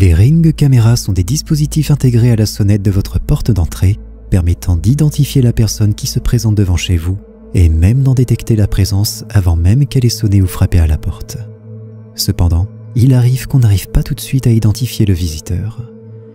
Les Ring caméras sont des dispositifs intégrés à la sonnette de votre porte d'entrée, permettant d'identifier la personne qui se présente devant chez vous et même d'en détecter la présence avant même qu'elle ait sonné ou frappé à la porte. Cependant, il arrive qu'on n'arrive pas tout de suite à identifier le visiteur.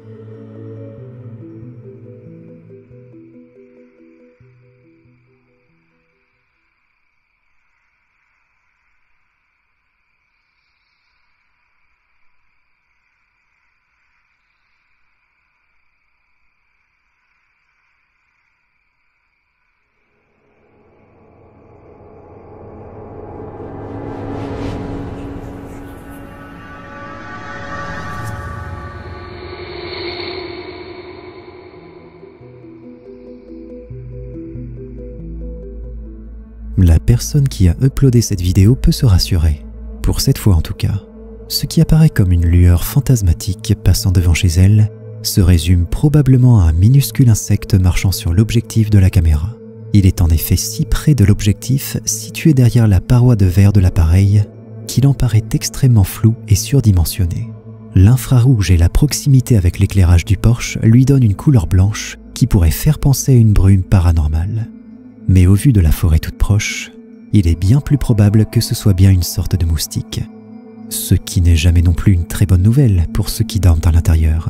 La personne qui a uploadé cette vidéo peut se rassurer, pour cette fois en tout cas. Ce qui apparaît comme une lueur fantasmatique passant devant chez elle se résume probablement à un minuscule insecte marchant sur l'objectif de la caméra. Il est en effet si près de l'objectif, situé derrière la paroi de verre de l'appareil, qu'il en paraît extrêmement flou et surdimensionné. L'infrarouge et la proximité avec l'éclairage du porche lui donnent une couleur blanche qui pourrait faire penser à une brume paranormale. Mais au vu de la forêt toute proche, il est bien plus probable que ce soit bien une sorte de moustique. Ce qui n'est jamais non plus une très bonne nouvelle pour ceux qui dorment à l'intérieur.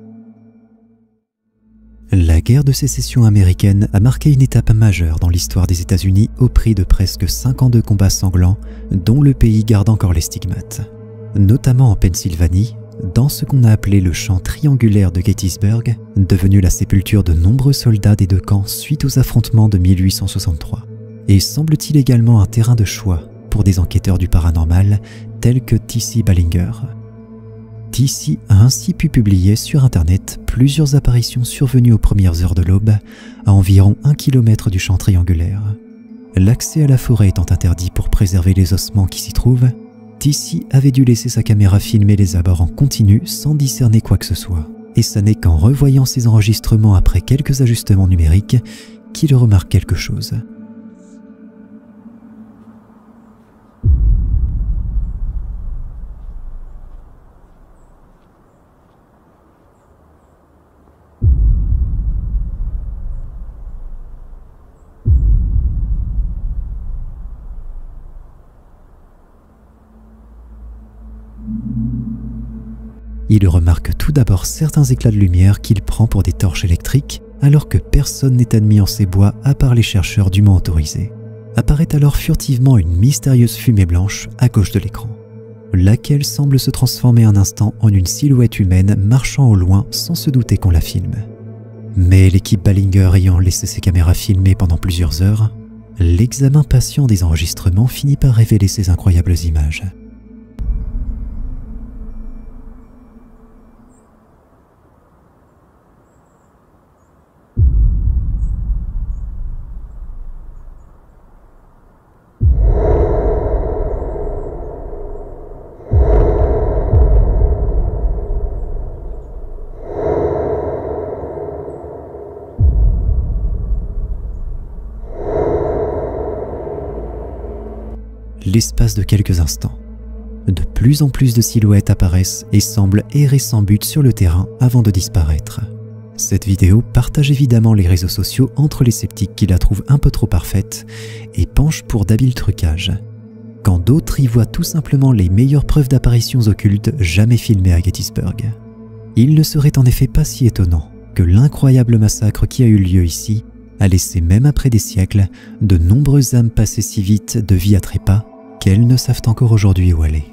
La guerre de sécession américaine a marqué une étape majeure dans l'histoire des États-Unis au prix de presque 5 ans de combats sanglants dont le pays garde encore les stigmates. Notamment en Pennsylvanie, dans ce qu'on a appelé le champ triangulaire de Gettysburg, devenu la sépulture de nombreux soldats des deux camps suite aux affrontements de 1863, et semble-t-il également un terrain de choix pour des enquêteurs du paranormal tels que T.C. Ballinger. T.C. a ainsi pu publier sur Internet plusieurs apparitions survenues aux premières heures de l'aube, à environ 1 km du champ triangulaire. L'accès à la forêt étant interdit pour préserver les ossements qui s'y trouvent, T.C. avait dû laisser sa caméra filmer les abords en continu sans discerner quoi que ce soit. Et ce n'est qu'en revoyant ses enregistrements après quelques ajustements numériques qu'il remarque quelque chose. Il remarque tout d'abord certains éclats de lumière qu'il prend pour des torches électriques, alors que personne n'est admis en ces bois à part les chercheurs dûment autorisés. Apparaît alors furtivement une mystérieuse fumée blanche à gauche de l'écran, laquelle semble se transformer un instant en une silhouette humaine marchant au loin sans se douter qu'on la filme. Mais l'équipe Ballinger ayant laissé ses caméras filmer pendant plusieurs heures, l'examen patient des enregistrements finit par révéler ces incroyables images. L'espace de quelques instants, de plus en plus de silhouettes apparaissent et semblent errer sans but sur le terrain avant de disparaître. Cette vidéo partage évidemment les réseaux sociaux entre les sceptiques qui la trouvent un peu trop parfaite et penchent pour d'habiles trucages, quand d'autres y voient tout simplement les meilleures preuves d'apparitions occultes jamais filmées à Gettysburg. Il ne serait en effet pas si étonnant que l'incroyable massacre qui a eu lieu ici a laissé, même après des siècles, de nombreuses âmes passées si vite de vie à trépas qu'elles ne savent encore aujourd'hui où aller.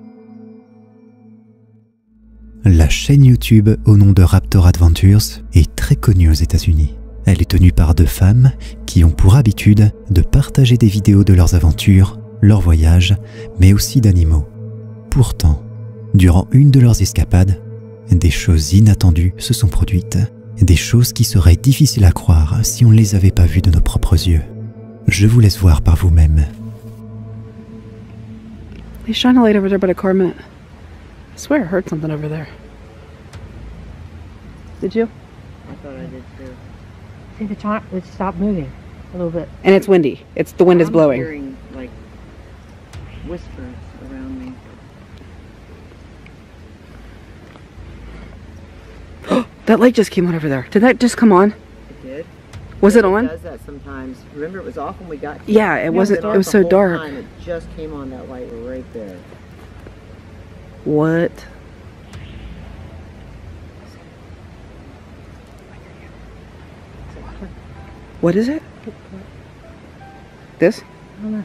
La chaîne YouTube au nom de Raptor Adventures est très connue aux États-Unis. Elle est tenue par 2 femmes qui ont pour habitude de partager des vidéos de leurs aventures, leurs voyages, mais aussi d'animaux. Pourtant, durant une de leurs escapades, des choses inattendues se sont produites. Des choses qui seraient difficiles à croire si on ne les avait pas vues de nos propres yeux. Je vous laisse voir par vous-même. They shine a light over there by the car, Matt. I swear I heard something over there. Did you? I thought I did too. See, it stopped moving a little bit. And it's windy. The wind is blowing. I'm hearing like whispers around me. That light just came on over there. Did that just come on? It did. Was it on? It does that sometimes. Remember, it was off when we got here. Yeah, it wasn't. It was so dark. It just came on, that light right there. What? What is it? This? I don't know.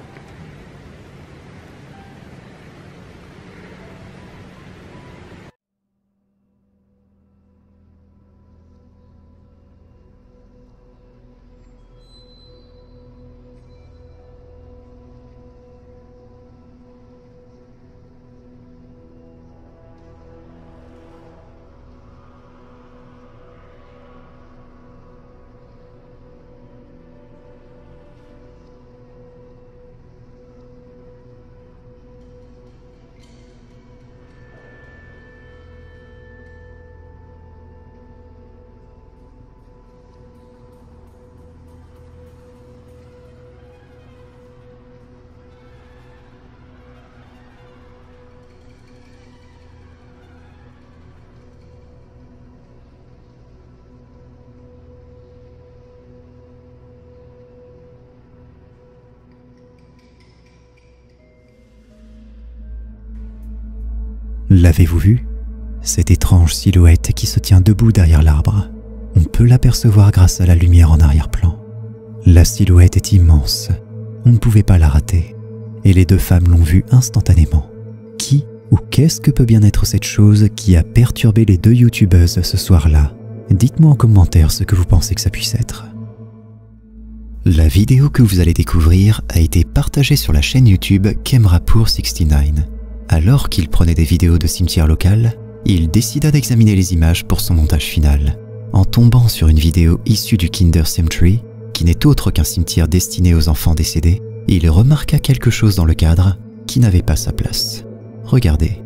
L'avez-vous vu? Cette étrange silhouette qui se tient debout derrière l'arbre. On peut l'apercevoir grâce à la lumière en arrière-plan. La silhouette est immense. On ne pouvait pas la rater. Et les deux femmes l'ont vue instantanément. Qui ou qu'est-ce que peut bien être cette chose qui a perturbé les deux youtubeuses ce soir-là? Dites-moi en commentaire ce que vous pensez que ça puisse être. La vidéo que vous allez découvrir a été partagée sur la chaîne YouTube Kemrapour69. Alors qu'il prenait des vidéos de cimetière local, il décida d'examiner les images pour son montage final. En tombant sur une vidéo issue du Kinder Cemetery, qui n'est autre qu'un cimetière destiné aux enfants décédés, il remarqua quelque chose dans le cadre qui n'avait pas sa place. Regardez.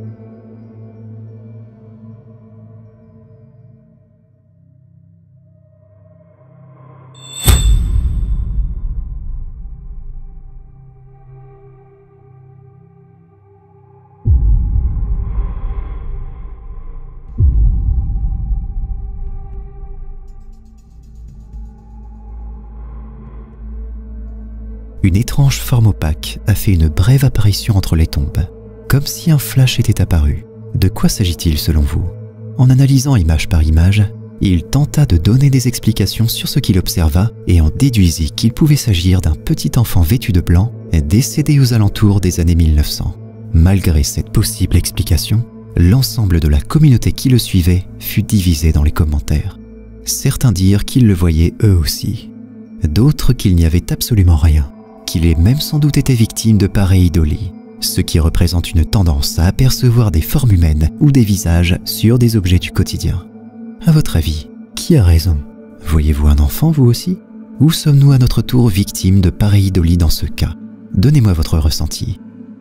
Une étrange forme opaque a fait une brève apparition entre les tombes, comme si un flash était apparu. De quoi s'agit-il selon vous? En analysant image par image, il tenta de donner des explications sur ce qu'il observa et en déduisit qu'il pouvait s'agir d'un petit enfant vêtu de blanc décédé aux alentours des années 1900. Malgré cette possible explication, l'ensemble de la communauté qui le suivait fut divisé dans les commentaires. Certains dirent qu'ils le voyaient eux aussi, d'autres qu'il n'y avait absolument rien, qu'il ait même sans doute été victime de pareidolie, ce qui représente une tendance à apercevoir des formes humaines ou des visages sur des objets du quotidien. À votre avis, qui a raison? Voyez-vous un enfant vous aussi? Ou sommes-nous à notre tour victimes de pareidolie dans ce cas? Donnez-moi votre ressenti.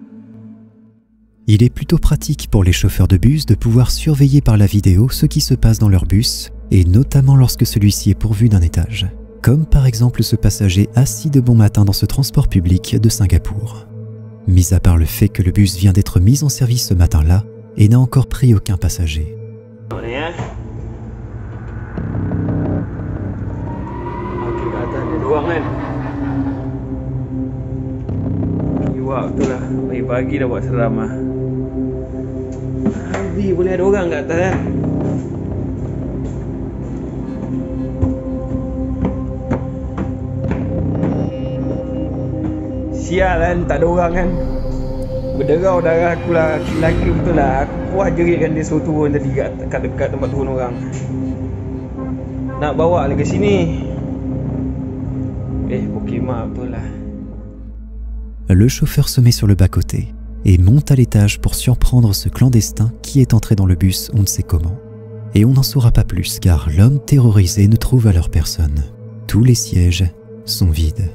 Il est plutôt pratique pour les chauffeurs de bus de pouvoir surveiller par la vidéo ce qui se passe dans leur bus, et notamment lorsque celui-ci est pourvu d'un étage. Comme par exemple ce passager assis de bon matin dans ce transport public de Singapour. Mis à part le fait que le bus vient d'être mis en service ce matin-là et n'a encore pris aucun passager. Pagi dah buat seram lah. Abi boleh ada orang kat atas kan? Sial kan, tak ada orang kan. Berderau darah aku lah, lelaki betul lah. Aku puas jerit kan dia suruh turun tadi kat dekat tempat turun orang. Nak bawa lagi sini. Pokemon betul lah. Le chauffeur se met sur le bas-côté et monte à l'étage pour surprendre ce clandestin qui est entré dans le bus on ne sait comment. Et on n'en saura pas plus car l'homme terrorisé ne trouve alors personne. Tous les sièges sont vides.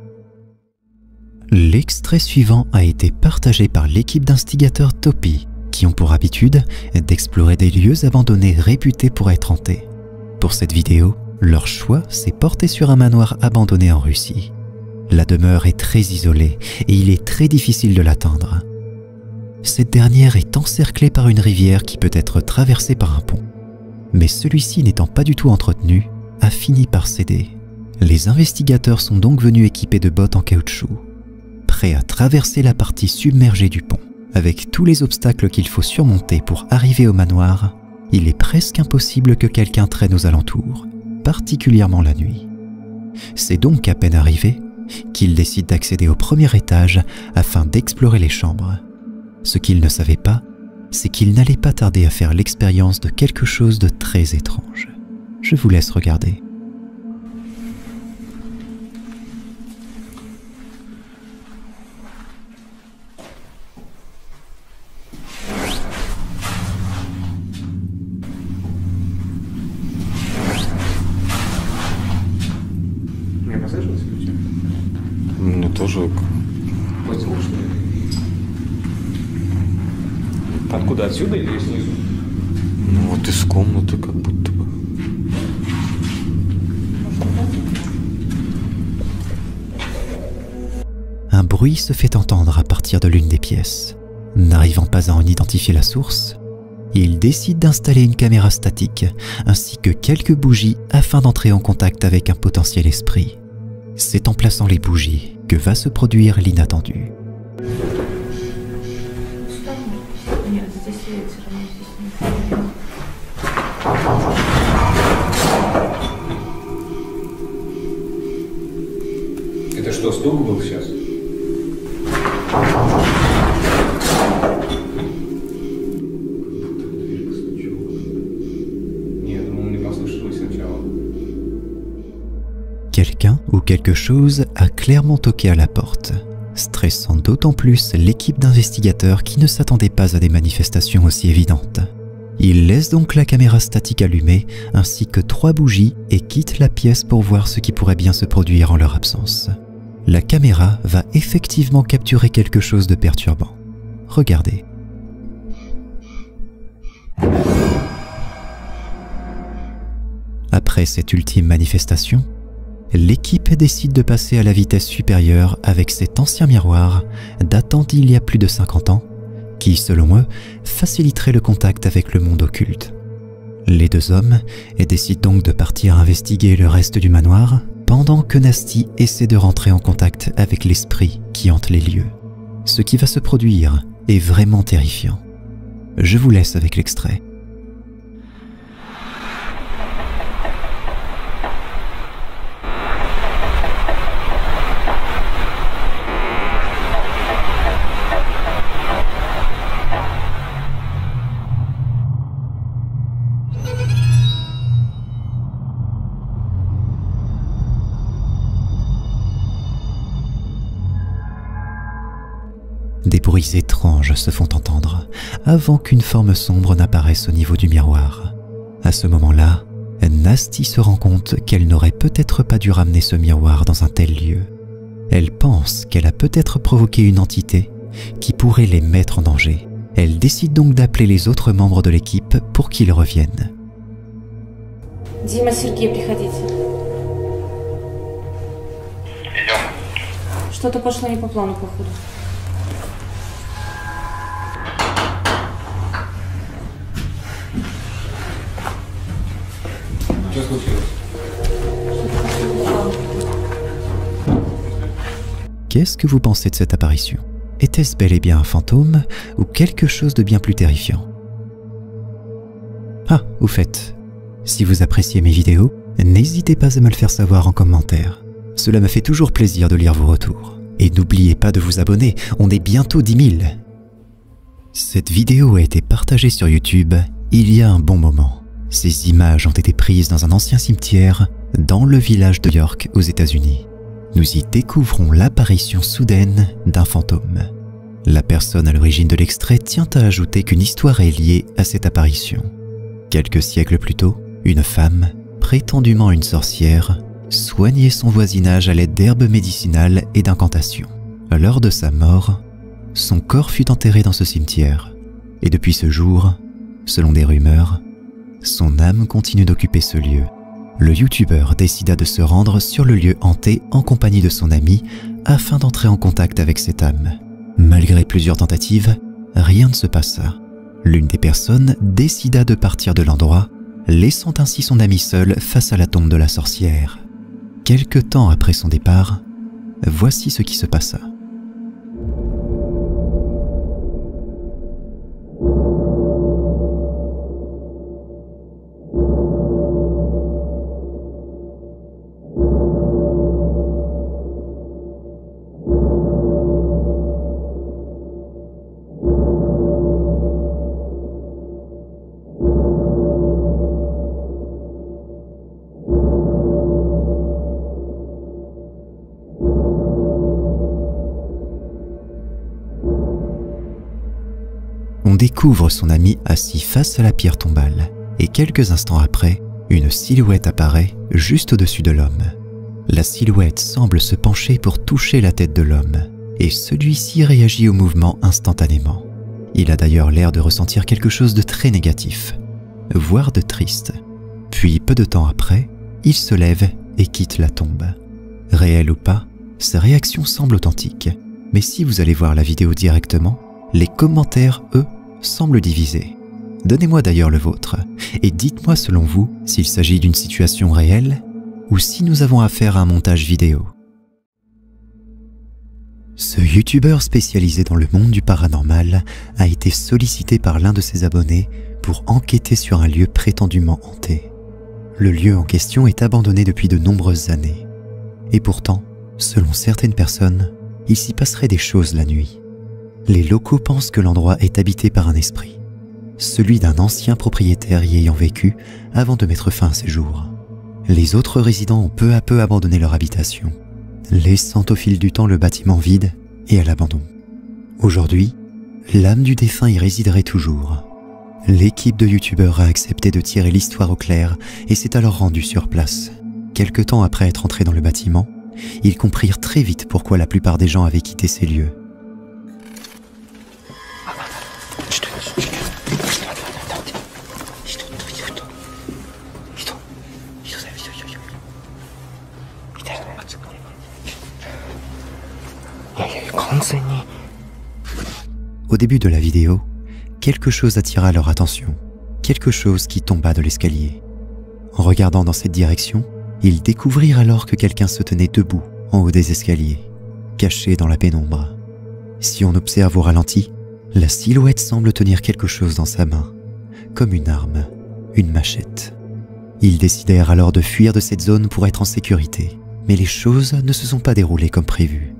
L'extrait suivant a été partagé par l'équipe d'instigateurs Topi qui ont pour habitude d'explorer des lieux abandonnés réputés pour être hantés. Pour cette vidéo, leur choix s'est porté sur un manoir abandonné en Russie. La demeure est très isolée et il est très difficile de l'atteindre. Cette dernière est encerclée par une rivière qui peut être traversée par un pont. mais celui-ci n'étant pas du tout entretenu, a fini par céder. Les investigateurs sont donc venus équipés de bottes en caoutchouc, prêts à traverser la partie submergée du pont. Avec tous les obstacles qu'il faut surmonter pour arriver au manoir, il est presque impossible que quelqu'un traîne aux alentours, particulièrement la nuit. C'est donc à peine arrivé qu'ils décident d'accéder au premier étage afin d'explorer les chambres. Ce qu'ils ne savaient pas, c'est qu'ils n'allaient pas tarder à faire l'expérience de quelque chose de très étrange. Je vous laisse regarder. Мне тоже Откуда, отсюда или снизу? ну вот из комнаты как будто бы. Un bruit se fait entendre à partir de l'une des pièces. N'arrivant pas à en identifier la source, il décide d'installer une caméra statique ainsi que quelques bougies afin d'entrer en contact avec un potentiel esprit. C'est en plaçant les bougies que va se produire l'inattendu. Это что, стук был сейчас? Quelqu'un ou quelque chose a clairement toqué à la porte, stressant d'autant plus l'équipe d'investigateurs qui ne s'attendait pas à des manifestations aussi évidentes. Ils laissent donc la caméra statique allumée ainsi que 3 bougies et quittent la pièce pour voir ce qui pourrait bien se produire en leur absence. La caméra va effectivement capturer quelque chose de perturbant. Regardez. Après cette ultime manifestation, l'équipe décide de passer à la vitesse supérieure avec cet ancien miroir datant d'il y a plus de 50 ans, qui, selon eux, faciliterait le contact avec le monde occulte. Les 2 hommes décident donc de partir investiguer le reste du manoir, pendant que Nasty essaie de rentrer en contact avec l'esprit qui hante les lieux. Ce qui va se produire est vraiment terrifiant. Je vous laisse avec l'extrait. Des bruits étranges se font entendre avant qu'une forme sombre n'apparaisse au niveau du miroir. À ce moment-là, Nasty se rend compte qu'elle n'aurait peut-être pas dû ramener ce miroir dans un tel lieu. Elle pense qu'elle a peut-être provoqué une entité qui pourrait les mettre en danger. Elle décide donc d'appeler les autres membres de l'équipe pour qu'ils reviennent. Дима, Сергей, приходите. Что-то пошло не по плану, походу. Что случилось? Qu'est-ce que vous pensez de cette apparition? Était-ce bel et bien un fantôme ou quelque chose de bien plus terrifiant? Ah, au fait, si vous appréciez mes vidéos, n'hésitez pas à me le faire savoir en commentaire. Cela me fait toujours plaisir de lire vos retours. Et n'oubliez pas de vous abonner, on est bientôt 10 000. Cette vidéo a été partagée sur YouTube il y a un bon moment. Ces images ont été prises dans un ancien cimetière dans le village de York aux États-Unis. Nous y découvrons l'apparition soudaine d'un fantôme. La personne à l'origine de l'extrait tient à ajouter qu'une histoire est liée à cette apparition. Quelques siècles plus tôt, une femme, prétendument une sorcière, soignait son voisinage à l'aide d'herbes médicinales et d'incantations. Lors de sa mort, son corps fut enterré dans ce cimetière. Et depuis ce jour, selon des rumeurs, son âme continue d'occuper ce lieu. Le youtubeur décida de se rendre sur le lieu hanté en compagnie de son ami afin d'entrer en contact avec cette âme. Malgré plusieurs tentatives, rien ne se passa. L'une des personnes décida de partir de l'endroit, laissant ainsi son ami seul face à la tombe de la sorcière. Quelque temps après son départ, voici ce qui se passa. On découvre son ami assis face à la pierre tombale, et quelques instants après, une silhouette apparaît juste au-dessus de l'homme. La silhouette semble se pencher pour toucher la tête de l'homme, et celui-ci réagit au mouvement instantanément. Il a d'ailleurs l'air de ressentir quelque chose de très négatif, voire de triste. Puis peu de temps après, il se lève et quitte la tombe. Réel ou pas, sa réaction semble authentique, mais si vous allez voir la vidéo directement, les commentaires, eux, semblent divisés. Donnez-moi d'ailleurs le vôtre, et dites-moi selon vous s'il s'agit d'une situation réelle ou si nous avons affaire à un montage vidéo. Ce youtubeur spécialisé dans le monde du paranormal a été sollicité par l'un de ses abonnés pour enquêter sur un lieu prétendument hanté. Le lieu en question est abandonné depuis de nombreuses années. Et pourtant, selon certaines personnes, il s'y passerait des choses la nuit. Les locaux pensent que l'endroit est habité par un esprit, celui d'un ancien propriétaire y ayant vécu avant de mettre fin à ses jours. Les autres résidents ont peu à peu abandonné leur habitation, laissant au fil du temps le bâtiment vide et à l'abandon. Aujourd'hui, l'âme du défunt y résiderait toujours. L'équipe de youtubeurs a accepté de tirer l'histoire au clair et s'est alors rendue sur place. Quelque temps après être entrés dans le bâtiment, ils comprirent très vite pourquoi la plupart des gens avaient quitté ces lieux. Au début de la vidéo, quelque chose attira leur attention, quelque chose qui tomba de l'escalier. En regardant dans cette direction, ils découvrirent alors que quelqu'un se tenait debout en haut des escaliers, caché dans la pénombre. Si on observe au ralenti, la silhouette semble tenir quelque chose dans sa main, comme une arme, une machette. Ils décidèrent alors de fuir de cette zone pour être en sécurité, mais les choses ne se sont pas déroulées comme prévu.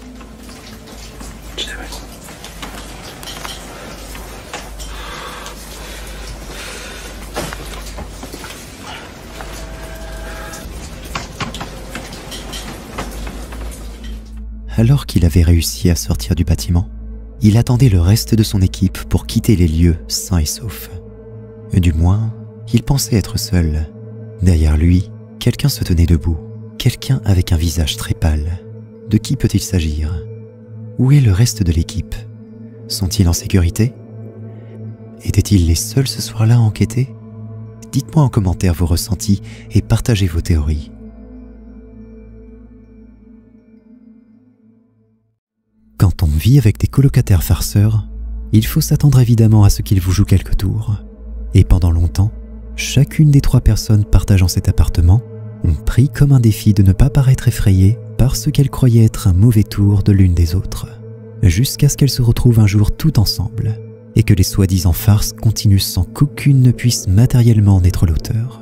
Alors qu'il avait réussi à sortir du bâtiment, il attendait le reste de son équipe pour quitter les lieux sains et saufs. Du moins, il pensait être seul. Derrière lui, quelqu'un se tenait debout, quelqu'un avec un visage très pâle. De qui peut-il s'agir? Où est le reste de l'équipe? Sont-ils en sécurité? Étaient-ils les seuls ce soir-là à enquêter? Dites-moi en commentaire vos ressentis et partagez vos théories. Quand on vit avec des colocataires farceurs, il faut s'attendre évidemment à ce qu'ils vous jouent quelques tours. Et pendant longtemps, chacune des 3 personnes partageant cet appartement ont pris comme un défi de ne pas paraître effrayées par ce qu'elles croyaient être un mauvais tour de l'une des autres, jusqu'à ce qu'elles se retrouvent un jour toutes ensemble, et que les soi-disant farces continuent sans qu'aucune ne puisse matériellement en être l'auteur.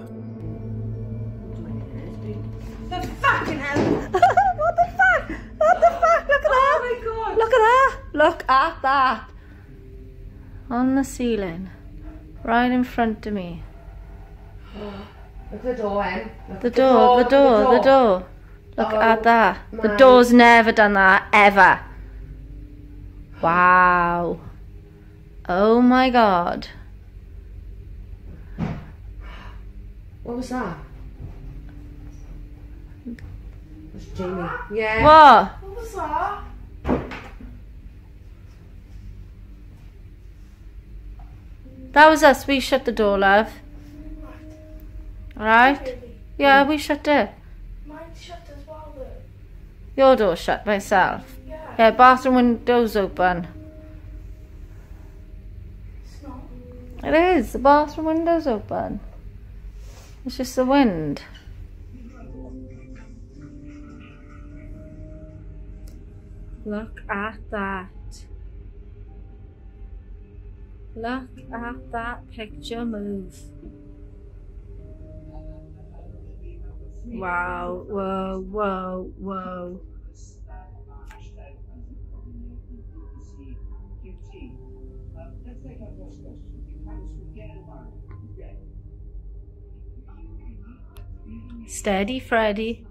Look at that! On the ceiling, right in front of me. The door, Em. The door. Look at that. No. The door's never done that, ever. Wow. Oh my god. What was that? It was Jamie. Yeah. What? What was that? That was us. We shut the door, love. Alright? Yeah, we shut it. Mine's shut as well, though. Your door's shut myself. Yeah. Yeah, bathroom window's open. It's not. It is. The bathroom window's open. It's just the wind. Look at that. Look at that picture move. Wow, whoa, whoa, whoa. Steady, Freddy.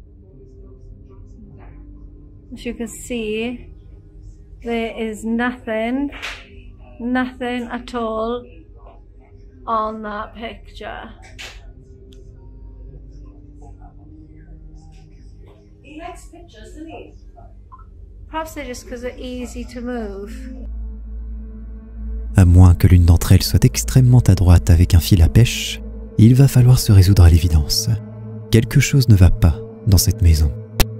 As you can see, there is nothing at all on that picture. He likes pictures, doesn't he? Perhaps they're just because they're easy to move. À moins que l'une d'entre elles soit extrêmement adroite avec un fil à pêche, il va falloir se résoudre à l'évidence. Quelque chose ne va pas dans cette maison.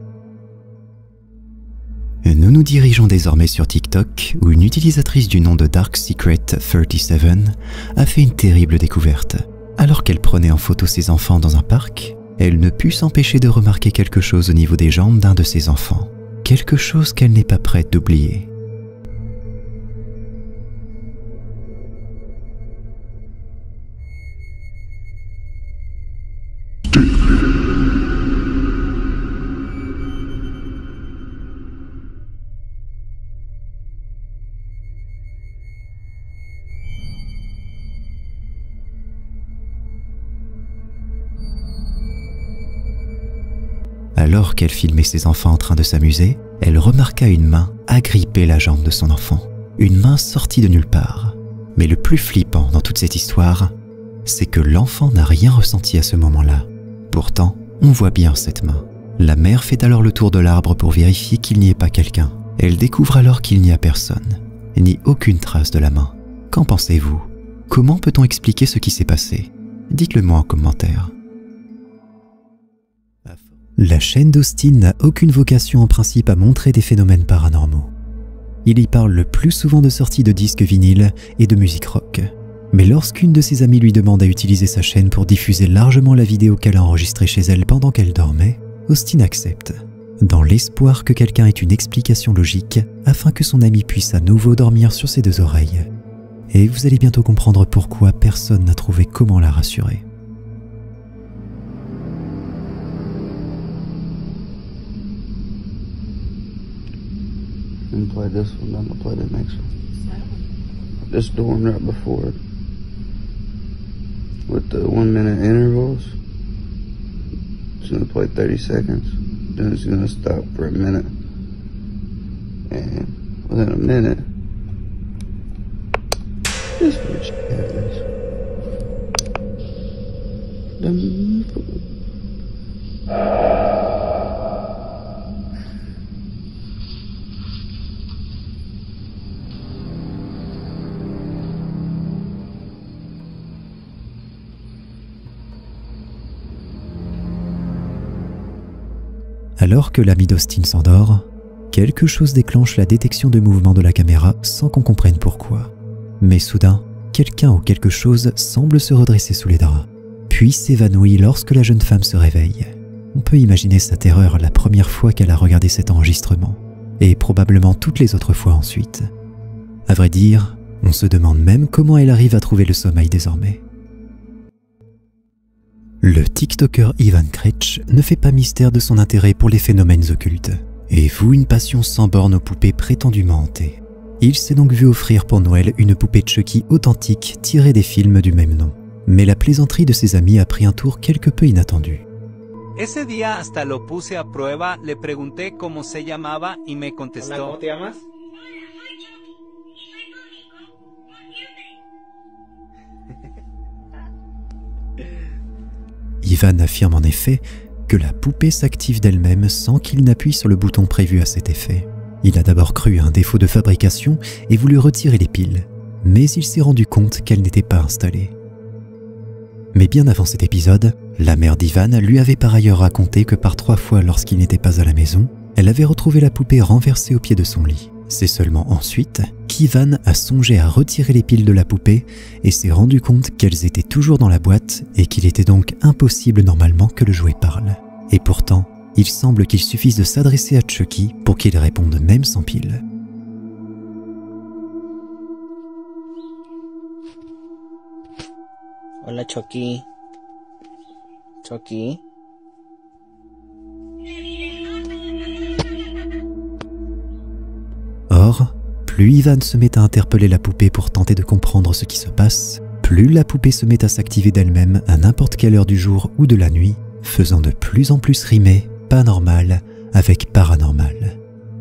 Nous nous dirigeons désormais sur TikTok, où une utilisatrice du nom de DarkSecret37 a fait une terrible découverte. Alors qu'elle prenait en photo ses enfants dans un parc, elle ne put s'empêcher de remarquer quelque chose au niveau des jambes d'un de ses enfants. Quelque chose qu'elle n'est pas prête d'oublier. Alors qu'elle filmait ses enfants en train de s'amuser, elle remarqua une main agripper la jambe de son enfant. Une main sortie de nulle part. Mais le plus flippant dans toute cette histoire, c'est que l'enfant n'a rien ressenti à ce moment-là. Pourtant, on voit bien cette main. La mère fait alors le tour de l'arbre pour vérifier qu'il n'y ait pas quelqu'un. Elle découvre alors qu'il n'y a personne, ni aucune trace de la main. Qu'en pensez-vous? Comment peut-on expliquer ce qui s'est passé? Dites-le moi en commentaire. La chaîne d'Austin n'a aucune vocation en principe à montrer des phénomènes paranormaux. Il y parle le plus souvent de sorties de disques vinyles et de musique rock. Mais lorsqu'une de ses amies lui demande à utiliser sa chaîne pour diffuser largement la vidéo qu'elle a enregistrée chez elle pendant qu'elle dormait, Austin accepte, dans l'espoir que quelqu'un ait une explication logique afin que son amie puisse à nouveau dormir sur ses deux oreilles. Et vous allez bientôt comprendre pourquoi personne n'a trouvé comment la rassurer. Didn't play this one, I'm gonna play the next one. This one right before it. With the 1 minute intervals. It's gonna play 30 seconds. Then it's gonna stop for a minute. And within a minute, this bitch happens. Alors que l'ami d'Austin s'endort, quelque chose déclenche la détection de mouvement de la caméra sans qu'on comprenne pourquoi. Mais soudain, quelqu'un ou quelque chose semble se redresser sous les draps, puis s'évanouit lorsque la jeune femme se réveille. On peut imaginer sa terreur la première fois qu'elle a regardé cet enregistrement, et probablement toutes les autres fois ensuite. À vrai dire, on se demande même comment elle arrive à trouver le sommeil désormais. Le TikToker Ivan Kretsch ne fait pas mystère de son intérêt pour les phénomènes occultes et voue une passion sans borne aux poupées prétendument hantées. Il s'est donc vu offrir pour Noël une poupée Chucky authentique tirée des films du même nom. Mais la plaisanterie de ses amis a pris un tour quelque peu inattendu. Ese día hasta lo puse a prueba, le pregunté cómo se llamaba y me contestó. Hola, ¿cómo te llamas? Ivan affirme en effet que la poupée s'active d'elle-même sans qu'il n'appuie sur le bouton prévu à cet effet. Il a d'abord cru à un défaut de fabrication et voulu retirer les piles, mais il s'est rendu compte qu'elles n'étaient pas installées. Mais bien avant cet épisode, la mère d'Ivan lui avait par ailleurs raconté que par 3 fois lorsqu'il n'était pas à la maison, elle avait retrouvé la poupée renversée au pied de son lit. C'est seulement ensuite qu'Ivan a songé à retirer les piles de la poupée et s'est rendu compte qu'elles étaient toujours dans la boîte et qu'il était donc impossible normalement que le jouet parle. Et pourtant, il semble qu'il suffise de s'adresser à Chucky pour qu'il réponde même sans pile. Hola Chucky. Chucky. Or, plus Ivan se met à interpeller la poupée pour tenter de comprendre ce qui se passe, plus la poupée se met à s'activer d'elle-même à n'importe quelle heure du jour ou de la nuit, faisant de plus en plus rimer pas normal avec paranormal.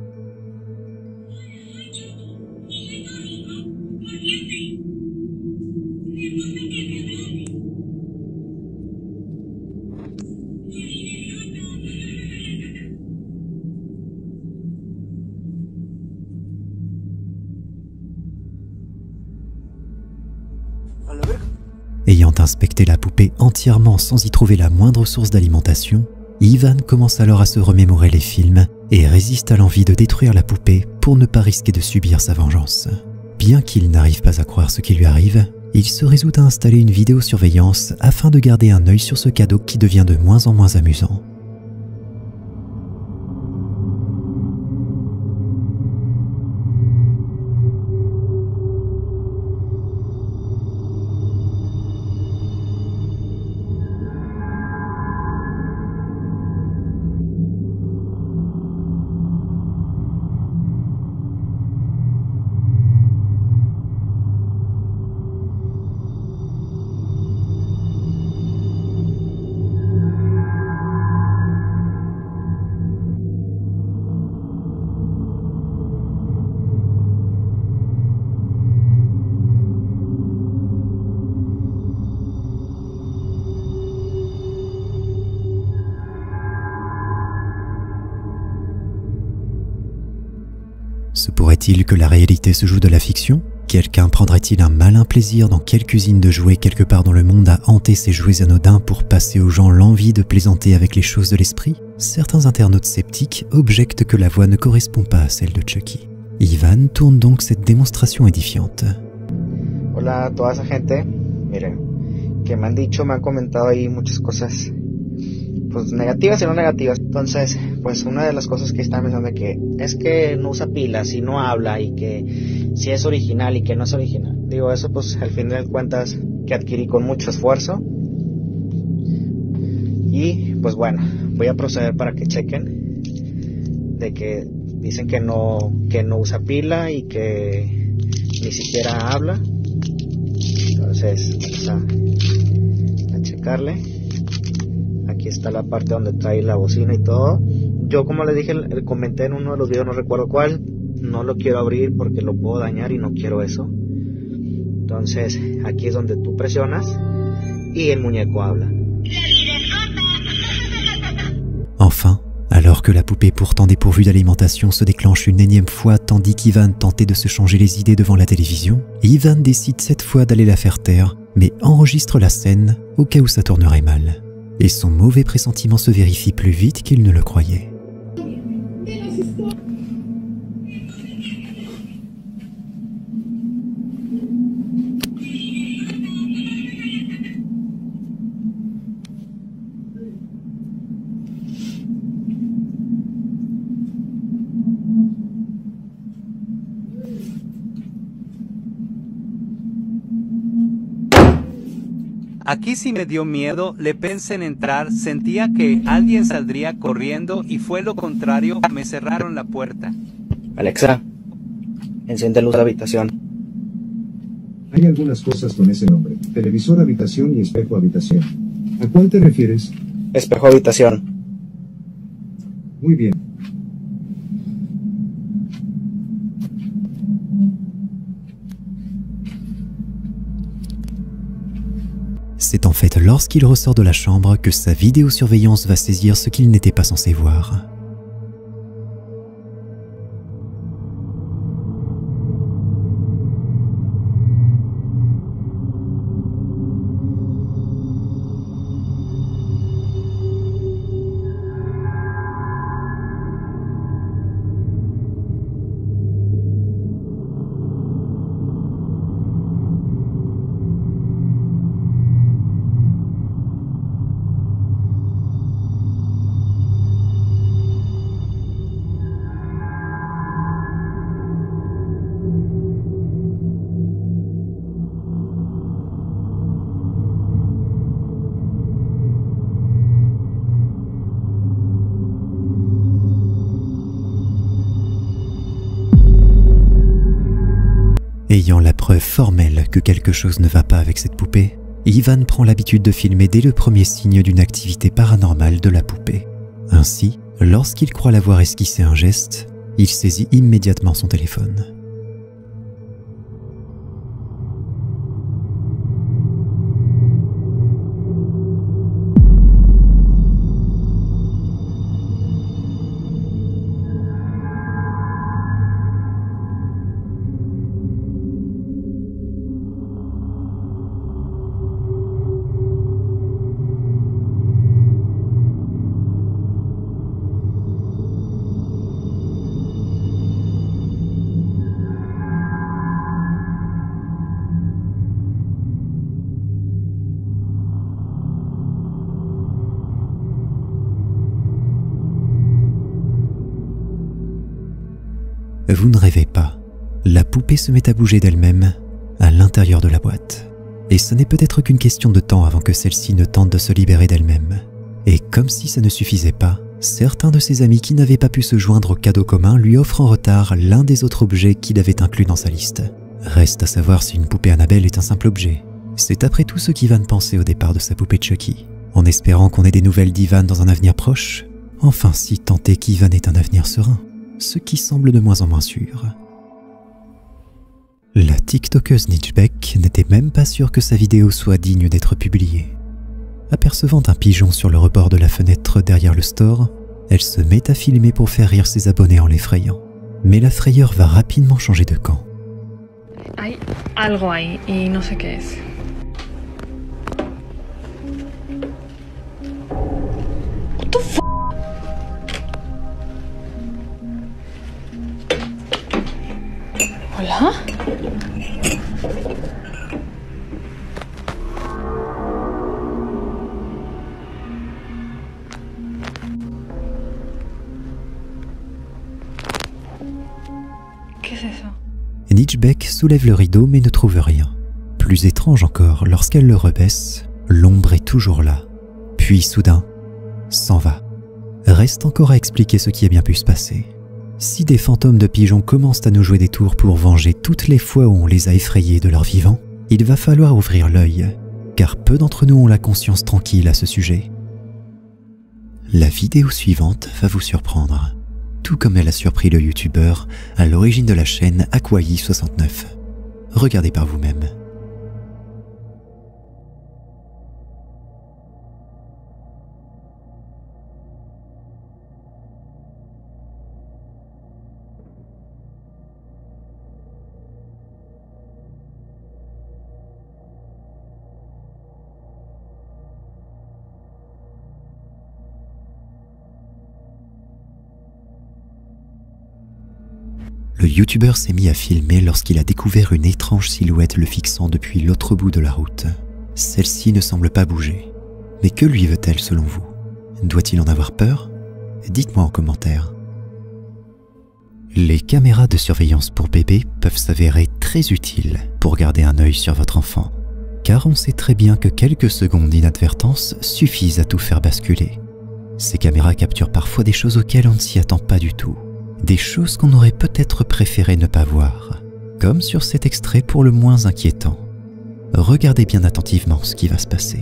Ayant inspecté la poupée entièrement sans y trouver la moindre source d'alimentation, Ivan commence alors à se remémorer les films et résiste à l'envie de détruire la poupée pour ne pas risquer de subir sa vengeance. Bien qu'il n'arrive pas à croire ce qui lui arrive, il se résout à installer une vidéosurveillance afin de garder un œil sur ce cadeau qui devient de moins en moins amusant. Se pourrait-il que la réalité se joue de la fiction? Quelqu'un prendrait-il un malin plaisir dans quelques usines de jouets quelque part dans le monde à hanter ces jouets anodins pour passer aux gens l'envie de plaisanter avec les choses de l'esprit? Certains internautes sceptiques objectent que la voix ne correspond pas à celle de Chucky. Ivan tourne donc cette démonstration édifiante. Hola a toda esa gente, miren, que me han dicho, me han comentado ahí muchas cosas, pues negativas y no negativas. Entonces, pues una de las cosas que están pensando que es que no usa pilas y no habla y que si es original y que no es original. Digo, eso pues al fin de cuentas que adquirí con mucho esfuerzo. Y pues bueno, voy a proceder para que chequen de que dicen que no usa pila y que ni siquiera habla. Entonces vamos a checarle. Aquí está la parte donde trae la bocina y todo. Yo, como les dije, comenté en uno de los videos, no recuerdo cuál, no lo quiero abrir porque lo puedo dañar y no quiero eso. Entonces aquí es donde tú presionas y el muñeco habla. Enfin, alors que la poupée pourtant dépourvue d'alimentation se déclenche une énième fois tandis qu'Ivan tentait de se changer les idées devant la télévision, Ivan décide cette fois d'aller la faire taire, mais enregistre la scène au cas où ça tournerait mal. Et son mauvais pressentiment se vérifie plus vite qu'il ne le croyait. Aquí sí me dio miedo, le pensé en entrar, sentía que alguien saldría corriendo y fue lo contrario, me cerraron la puerta. Alexa, enciende luz de habitación. Hay algunas cosas con ese nombre, televisor habitación y espejo habitación. ¿A cuál te refieres? Espejo habitación. Muy bien. C'est en fait lorsqu'il ressort de la chambre que sa vidéosurveillance va saisir ce qu'il n'était pas censé voir. Ayant la preuve formelle que quelque chose ne va pas avec cette poupée, Ivan prend l'habitude de filmer dès le premier signe d'une activité paranormale de la poupée. Ainsi, lorsqu'il croit l'avoir esquissé un geste, il saisit immédiatement son téléphone. Vous ne rêvez pas, la poupée se met à bouger d'elle-même à l'intérieur de la boîte. Et ce n'est peut-être qu'une question de temps avant que celle-ci ne tente de se libérer d'elle-même. Et comme si ça ne suffisait pas, certains de ses amis qui n'avaient pas pu se joindre au cadeau commun lui offrent en retard l'un des autres objets qu'il avait inclus dans sa liste. Reste à savoir si une poupée Annabelle est un simple objet. C'est après tout ce qu'Ivan pensait au départ de sa poupée Chucky, en espérant qu'on ait des nouvelles d'Ivan dans un avenir proche. Enfin, si tant est qu'Ivan ait un avenir serein, ce qui semble de moins en moins sûr. La TikTokeuse Nitchbeck n'était même pas sûre que sa vidéo soit digne d'être publiée. Apercevant un pigeon sur le rebord de la fenêtre derrière le store, elle se met à filmer pour faire rire ses abonnés en l'effrayant. Mais la frayeur va rapidement changer de camp. Hay algo ahí y no sé qué es. What the f***? Hola? Qu'est-ce que c'est ça? Nitchbeck soulève le rideau mais ne trouve rien. Plus étrange encore, lorsqu'elle le rebaisse, l'ombre est toujours là. Puis soudain, s'en va. Reste encore à expliquer ce qui a bien pu se passer. Si des fantômes de pigeons commencent à nous jouer des tours pour venger toutes les fois où on les a effrayés de leur vivant, il va falloir ouvrir l'œil, car peu d'entre nous ont la conscience tranquille à ce sujet. La vidéo suivante va vous surprendre, tout comme elle a surpris le youtubeur à l'origine de la chaîne Aquai69. Regardez par vous-même. Le youtubeur s'est mis à filmer lorsqu'il a découvert une étrange silhouette le fixant depuis l'autre bout de la route. Celle-ci ne semble pas bouger. Mais que lui veut-elle selon vous? Doit-il en avoir peur? Dites-moi en commentaire. Les caméras de surveillance pour bébés peuvent s'avérer très utiles pour garder un œil sur votre enfant, car on sait très bien que quelques secondes d'inadvertance suffisent à tout faire basculer. Ces caméras capturent parfois des choses auxquelles on ne s'y attend pas du tout. Des choses qu'on aurait peut-être préféré ne pas voir, comme sur cet extrait pour le moins inquiétant. Regardez bien attentivement ce qui va se passer.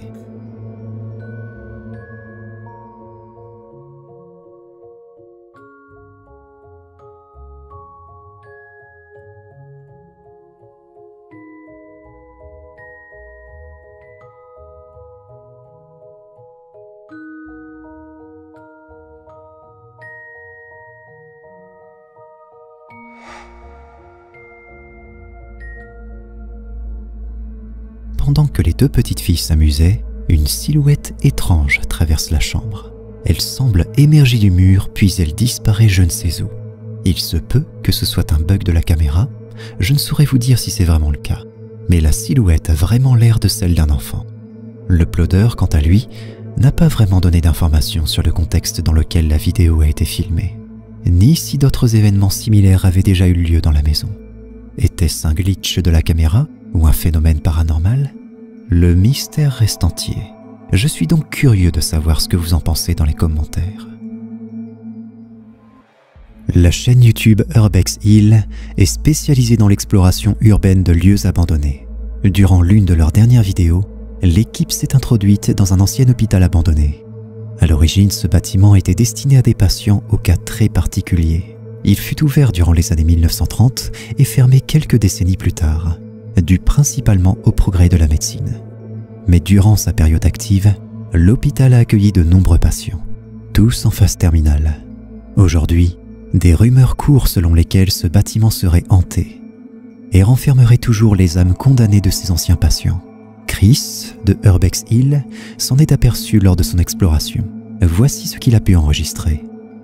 Pendant que les deux petites filles s'amusaient, une silhouette étrange traverse la chambre. Elle semble émerger du mur, puis elle disparaît je ne sais où. Il se peut que ce soit un bug de la caméra, je ne saurais vous dire si c'est vraiment le cas. Mais la silhouette a vraiment l'air de celle d'un enfant. L'uploader, quant à lui, n'a pas vraiment donné d'informations sur le contexte dans lequel la vidéo a été filmée, ni si d'autres événements similaires avaient déjà eu lieu dans la maison. Était-ce un glitch de la caméra ou un phénomène paranormal? Le mystère reste entier. Je suis donc curieux de savoir ce que vous en pensez dans les commentaires. La chaîne YouTube Urbex Hill est spécialisée dans l'exploration urbaine de lieux abandonnés. Durant l'une de leurs dernières vidéos, l'équipe s'est introduite dans un ancien hôpital abandonné. À l'origine, ce bâtiment était destiné à des patients au cas très particuliers. Il fut ouvert durant les années 1930 et fermé quelques décennies plus tard, dû principalement au progrès de la médecine. Mais durant sa période active, l'hôpital a accueilli de nombreux patients, tous en phase terminale. Aujourd'hui, des rumeurs courent selon lesquelles ce bâtiment serait hanté et renfermerait toujours les âmes condamnées de ses anciens patients. Chris, de Urbex Hill, s'en est aperçu lors de son exploration. Voici ce qu'il a pu enregistrer.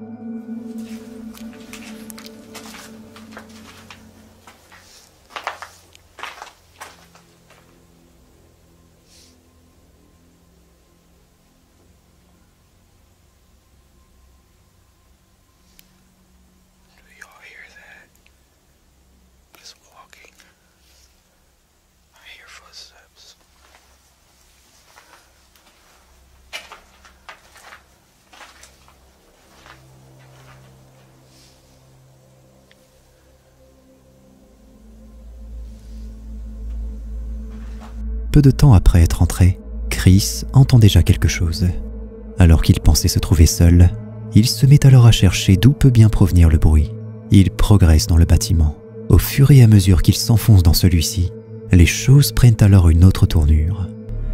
Peu de temps après être entré, Chris entend déjà quelque chose. Alors qu'il pensait se trouver seul, il se met alors à chercher d'où peut bien provenir le bruit. Il progresse dans le bâtiment. Au fur et à mesure qu'il s'enfonce dans celui-ci, les choses prennent alors une autre tournure.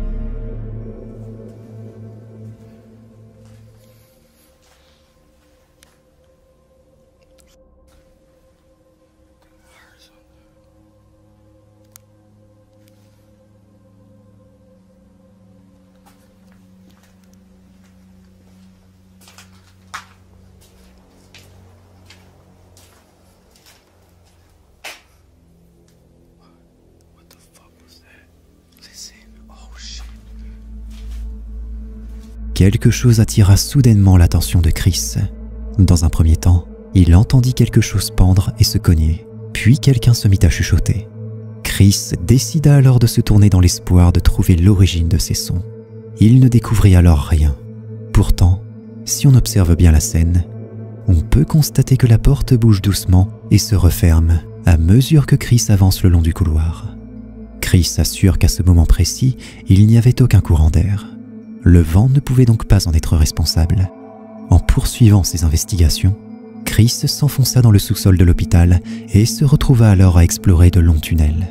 Quelque chose attira soudainement l'attention de Chris. Dans un premier temps, il entendit quelque chose pendre et se cogner, puis quelqu'un se mit à chuchoter. Chris décida alors de se tourner dans l'espoir de trouver l'origine de ces sons. Il ne découvrit alors rien. Pourtant, si on observe bien la scène, on peut constater que la porte bouge doucement et se referme à mesure que Chris avance le long du couloir. Chris assure qu'à ce moment précis, il n'y avait aucun courant d'air. Le vent ne pouvait donc pas en être responsable. En poursuivant ses investigations, Chris s'enfonça dans le sous-sol de l'hôpital et se retrouva alors à explorer de longs tunnels.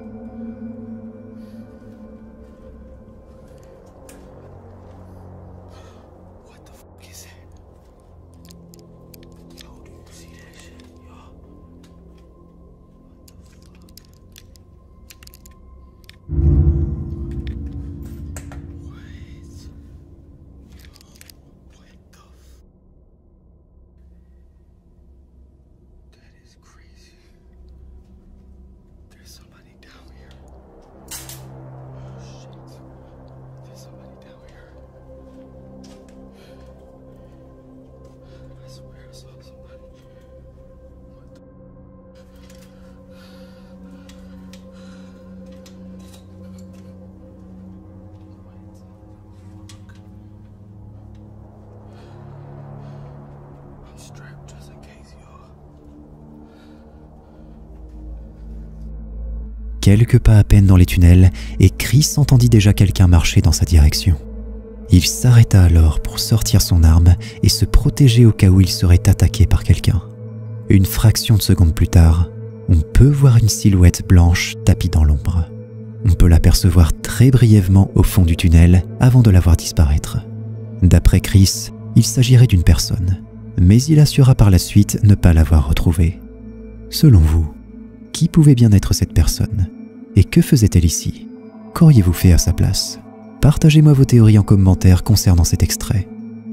Quelques pas à peine dans les tunnels, et Chris entendit déjà quelqu'un marcher dans sa direction. Il s'arrêta alors pour sortir son arme et se protéger au cas où il serait attaqué par quelqu'un. Une fraction de seconde plus tard, on peut voir une silhouette blanche tapie dans l'ombre. On peut l'apercevoir très brièvement au fond du tunnel avant de la voir disparaître. D'après Chris, il s'agirait d'une personne, mais il assura par la suite ne pas l'avoir retrouvée. Selon vous, qui pouvait bien être cette personne? Et que faisait-elle ici? Qu'auriez-vous fait à sa place? Partagez-moi vos théories en commentaire concernant cet extrait.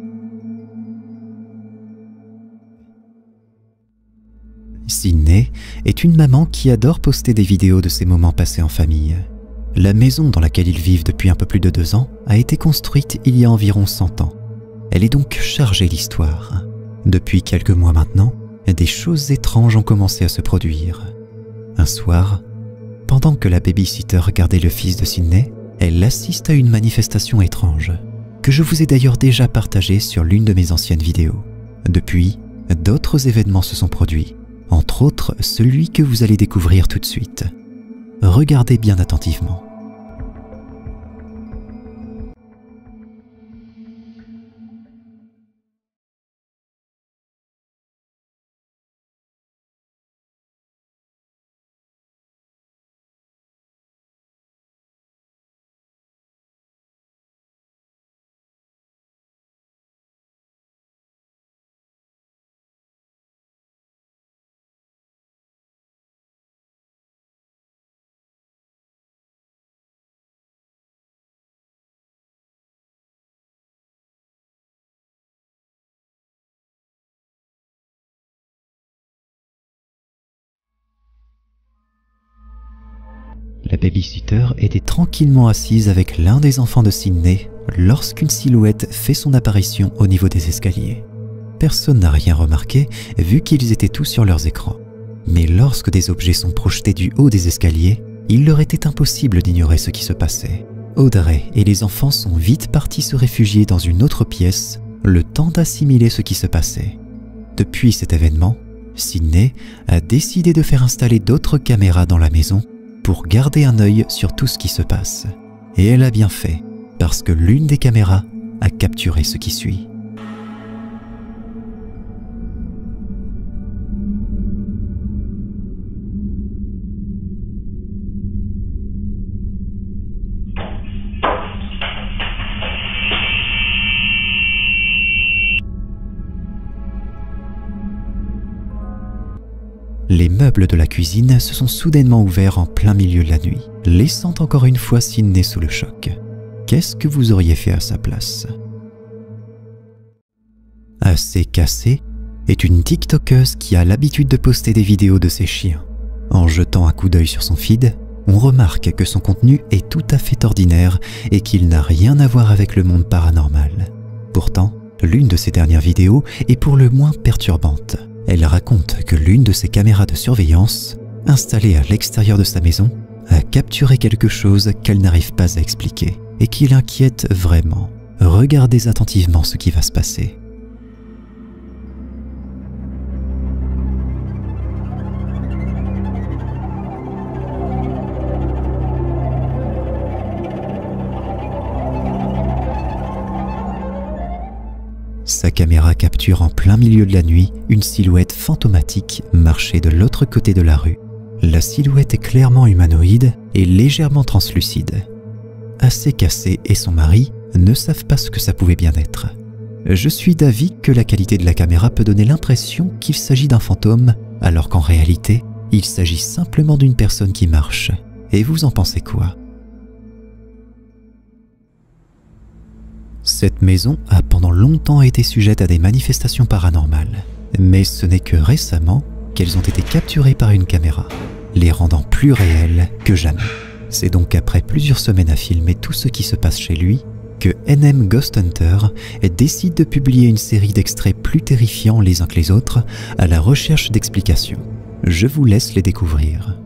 Sydney est une maman qui adore poster des vidéos de ses moments passés en famille. La maison dans laquelle ils vivent depuis un peu plus de 2 ans a été construite il y a environ 100 ans. Elle est donc chargée d'histoire. Depuis quelques mois maintenant, des choses étranges ont commencé à se produire. Un soir, pendant que la babysitter regardait le fils de Sydney, elle assiste à une manifestation étrange, que je vous ai d'ailleurs déjà partagée sur l'une de mes anciennes vidéos. Depuis, d'autres événements se sont produits, entre autres celui que vous allez découvrir tout de suite. Regardez bien attentivement. La babysitter était tranquillement assise avec l'un des enfants de Sydney lorsqu'une silhouette fait son apparition au niveau des escaliers. Personne n'a rien remarqué vu qu'ils étaient tous sur leurs écrans. Mais lorsque des objets sont projetés du haut des escaliers, il leur était impossible d'ignorer ce qui se passait. Audrey et les enfants sont vite partis se réfugier dans une autre pièce, le temps d'assimiler ce qui se passait. Depuis cet événement, Sydney a décidé de faire installer d'autres caméras dans la maison pour garder un œil sur tout ce qui se passe. Et elle a bien fait, parce que l'une des caméras a capturé ce qui suit. Les meubles de la cuisine se sont soudainement ouverts en plein milieu de la nuit, laissant encore une fois Sydney sous le choc. Qu'est-ce que vous auriez fait à sa place? Assez Cassé est une TikTokeuse qui a l'habitude de poster des vidéos de ses chiens. En jetant un coup d'œil sur son feed, on remarque que son contenu est tout à fait ordinaire et qu'il n'a rien à voir avec le monde paranormal. Pourtant, l'une de ses dernières vidéos est pour le moins perturbante. Elle raconte que l'une de ses caméras de surveillance, installée à l'extérieur de sa maison, a capturé quelque chose qu'elle n'arrive pas à expliquer et qui l'inquiète vraiment. Regardez attentivement ce qui va se passer. Sa caméra capture en plein milieu de la nuit une silhouette fantomatique marcher de l'autre côté de la rue. La silhouette est clairement humanoïde et légèrement translucide. Assez Cassé et son mari ne savent pas ce que ça pouvait bien être. Je suis d'avis que la qualité de la caméra peut donner l'impression qu'il s'agit d'un fantôme, alors qu'en réalité, il s'agit simplement d'une personne qui marche. Et vous en pensez quoi ? Cette maison a pendant longtemps été sujette à des manifestations paranormales, mais ce n'est que récemment qu'elles ont été capturées par une caméra, les rendant plus réelles que jamais. C'est donc après plusieurs semaines à filmer tout ce qui se passe chez lui que NM Ghost Hunter décide de publier une série d'extraits plus terrifiants les uns que les autres à la recherche d'explications. Je vous laisse les découvrir.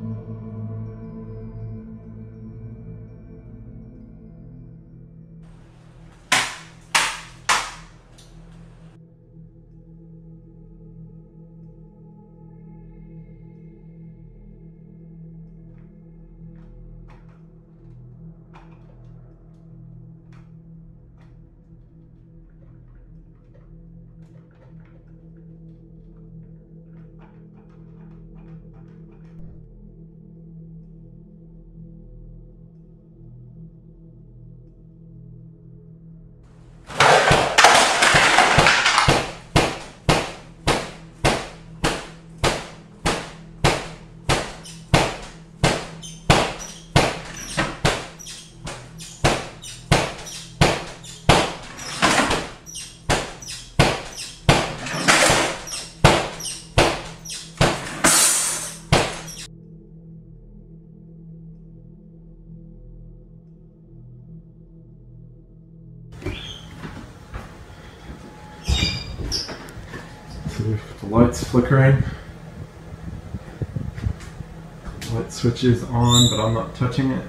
The light's flickering. The light switch is on, but I'm not touching it.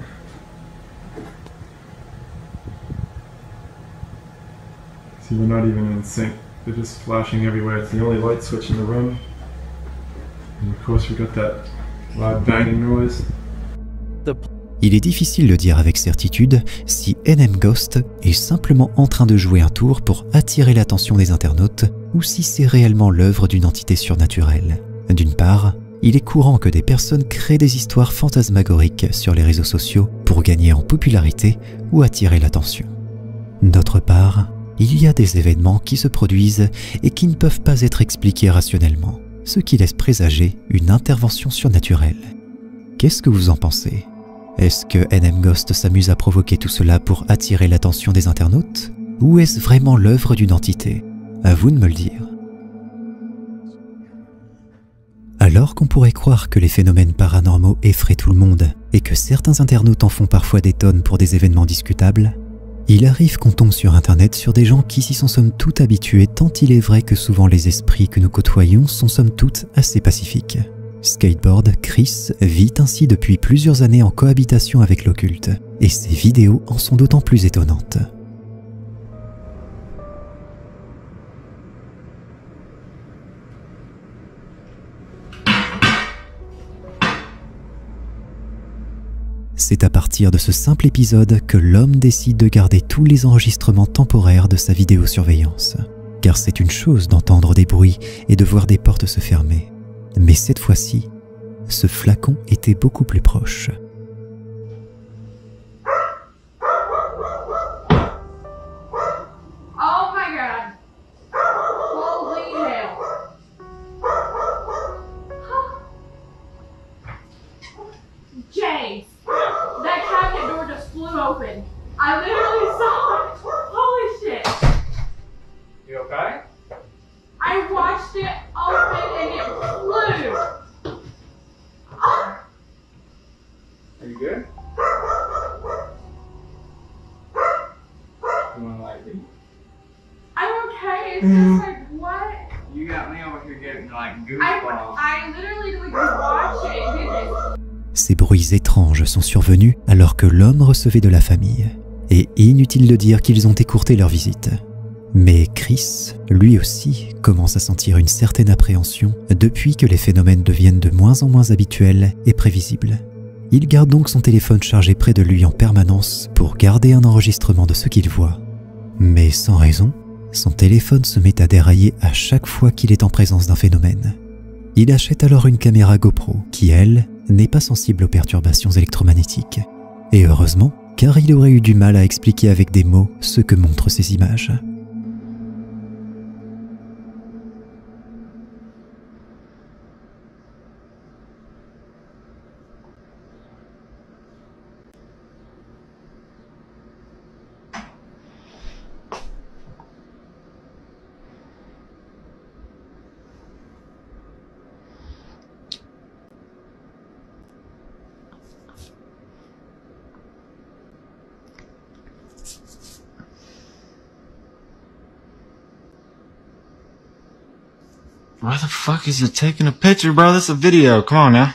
See, they're not even in sync. They're just flashing everywhere. It's the only light switch in the room. And of course we got that loud banging noise. Il est difficile de dire avec certitude si NM Ghost est simplement en train de jouer un tour pour attirer l'attention des internautes ou si c'est réellement l'œuvre d'une entité surnaturelle. D'une part, il est courant que des personnes créent des histoires fantasmagoriques sur les réseaux sociaux pour gagner en popularité ou attirer l'attention. D'autre part, il y a des événements qui se produisent et qui ne peuvent pas être expliqués rationnellement, ce qui laisse présager une intervention surnaturelle. Qu'est-ce que vous en pensez ? Est-ce que NM Ghost s'amuse à provoquer tout cela pour attirer l'attention des internautes ? Ou est-ce vraiment l'œuvre d'une entité ? À vous de me le dire. Alors qu'on pourrait croire que les phénomènes paranormaux effraient tout le monde et que certains internautes en font parfois des tonnes pour des événements discutables, il arrive qu'on tombe sur Internet sur des gens qui s'y sont somme toute habitués tant il est vrai que souvent les esprits que nous côtoyons sont somme toute assez pacifiques. Skateboard, Chris vit ainsi depuis plusieurs années en cohabitation avec l'occulte, et ses vidéos en sont d'autant plus étonnantes. C'est à partir de ce simple épisode que l'homme décide de garder tous les enregistrements temporaires de sa vidéosurveillance. Car c'est une chose d'entendre des bruits et de voir des portes se fermer. Mais cette fois-ci, ce flacon était beaucoup plus proche. Oh my god. Holy hell. James, that cabinet door just flew open. I literally saw it. Holy shit. You okay? I watched it open and it flew. Are you good? You wanna like me? I'm okay. It's just like, what? You got me over here getting like goosebumps. I literally like watched it do this. Ces bruits étranges sont survenus alors que l'homme recevait de la famille. Et inutile de dire qu'ils ont écourté leur visite. Mais Chris, lui aussi, commence à sentir une certaine appréhension depuis que les phénomènes deviennent de moins en moins habituels et prévisibles. Il garde donc son téléphone chargé près de lui en permanence pour garder un enregistrement de ce qu'il voit. Mais sans raison, son téléphone se met à dérailler à chaque fois qu'il est en présence d'un phénomène. Il achète alors une caméra GoPro qui, elle, n'est pas sensible aux perturbations électromagnétiques. Et heureusement, car il aurait eu du mal à expliquer avec des mots ce que montrent ces images. Why the fuck is it taking a picture, bro? That's a video. Come on now.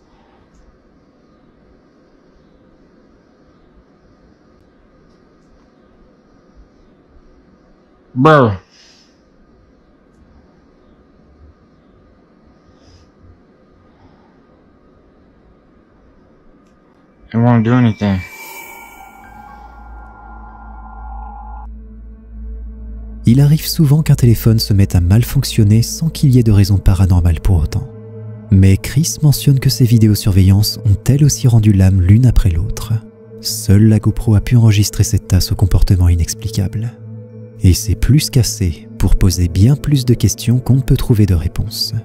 Bro. It won't do anything. Il arrive souvent qu'un téléphone se mette à mal fonctionner sans qu'il y ait de raison paranormale pour autant. Mais Chris mentionne que ces vidéosurveillances ont elles aussi rendu l'âme l'une après l'autre. Seule la GoPro a pu enregistrer cette tasse au comportement inexplicable. Et c'est plus qu'assez pour poser bien plus de questions qu'on ne peut trouver de réponses.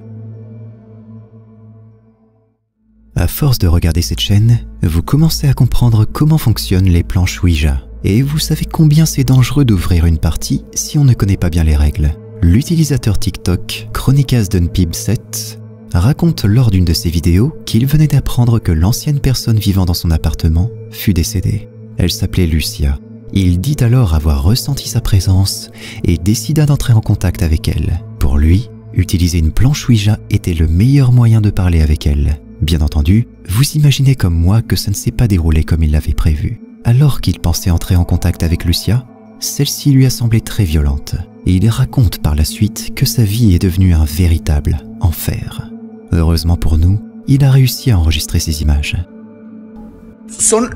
À force de regarder cette chaîne, vous commencez à comprendre comment fonctionnent les planches Ouija. Et vous savez combien c'est dangereux d'ouvrir une partie si on ne connaît pas bien les règles. L'utilisateur TikTok Chronicasdunpib7 raconte lors d'une de ses vidéos qu'il venait d'apprendre que l'ancienne personne vivant dans son appartement fut décédée. Elle s'appelait Lucia. Il dit alors avoir ressenti sa présence et décida d'entrer en contact avec elle. Pour lui, utiliser une planche Ouija était le meilleur moyen de parler avec elle. Bien entendu, vous imaginez comme moi que ça ne s'est pas déroulé comme il l'avait prévu. Alors qu'il pensait entrer en contact avec Lucia, celle-ci lui a semblé très violente et il raconte par la suite que sa vie est devenue un véritable enfer. Heureusement pour nous, il a réussi à enregistrer ces images. Son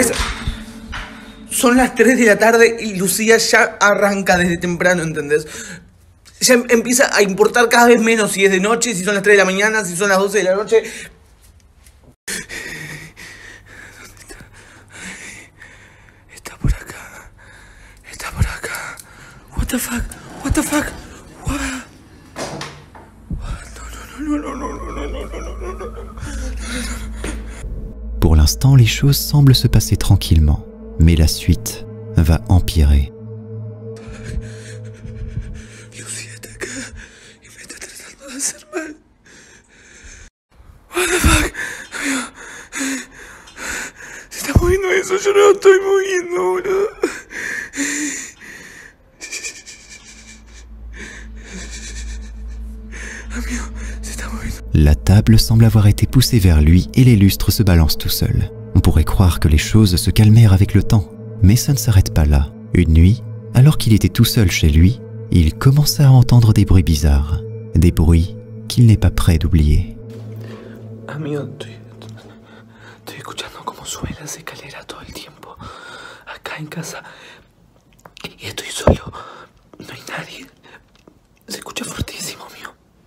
las 3 de la tarde y Lucía ya arranca desde temprano, ¿entendés? Ya empieza a importar cada vez menos si es de noche, si son las 3 de la mañana, si son las 12 de la noche. Está por acá. Está por acá. What the fuck? What the fuck? What? Pour l'instant, les choses semblent se passer tranquillement, mais la suite va empirer. Lucía está acá y me está tratando de hacer mal. What the fuck? Se está moviendo eso, yo no lo estoy moviendo, boludo. Amigo, se está moviendo. La table semble avoir été poussée vers lui et les lustres se balancent tout seuls. On pourrait croire que les choses se calmèrent avec le temps, mais ça ne s'arrête pas là. Une nuit, alors qu'il était tout seul chez lui, il commença à entendre des bruits bizarres, des bruits qu'il n'est pas prêt d'oublier. Amigo, estoy escuchando cómo sube las escaleras todo el tiempo, acá en casa, y estoy solo, no hay nadie, se escucha fortísimo, amigo.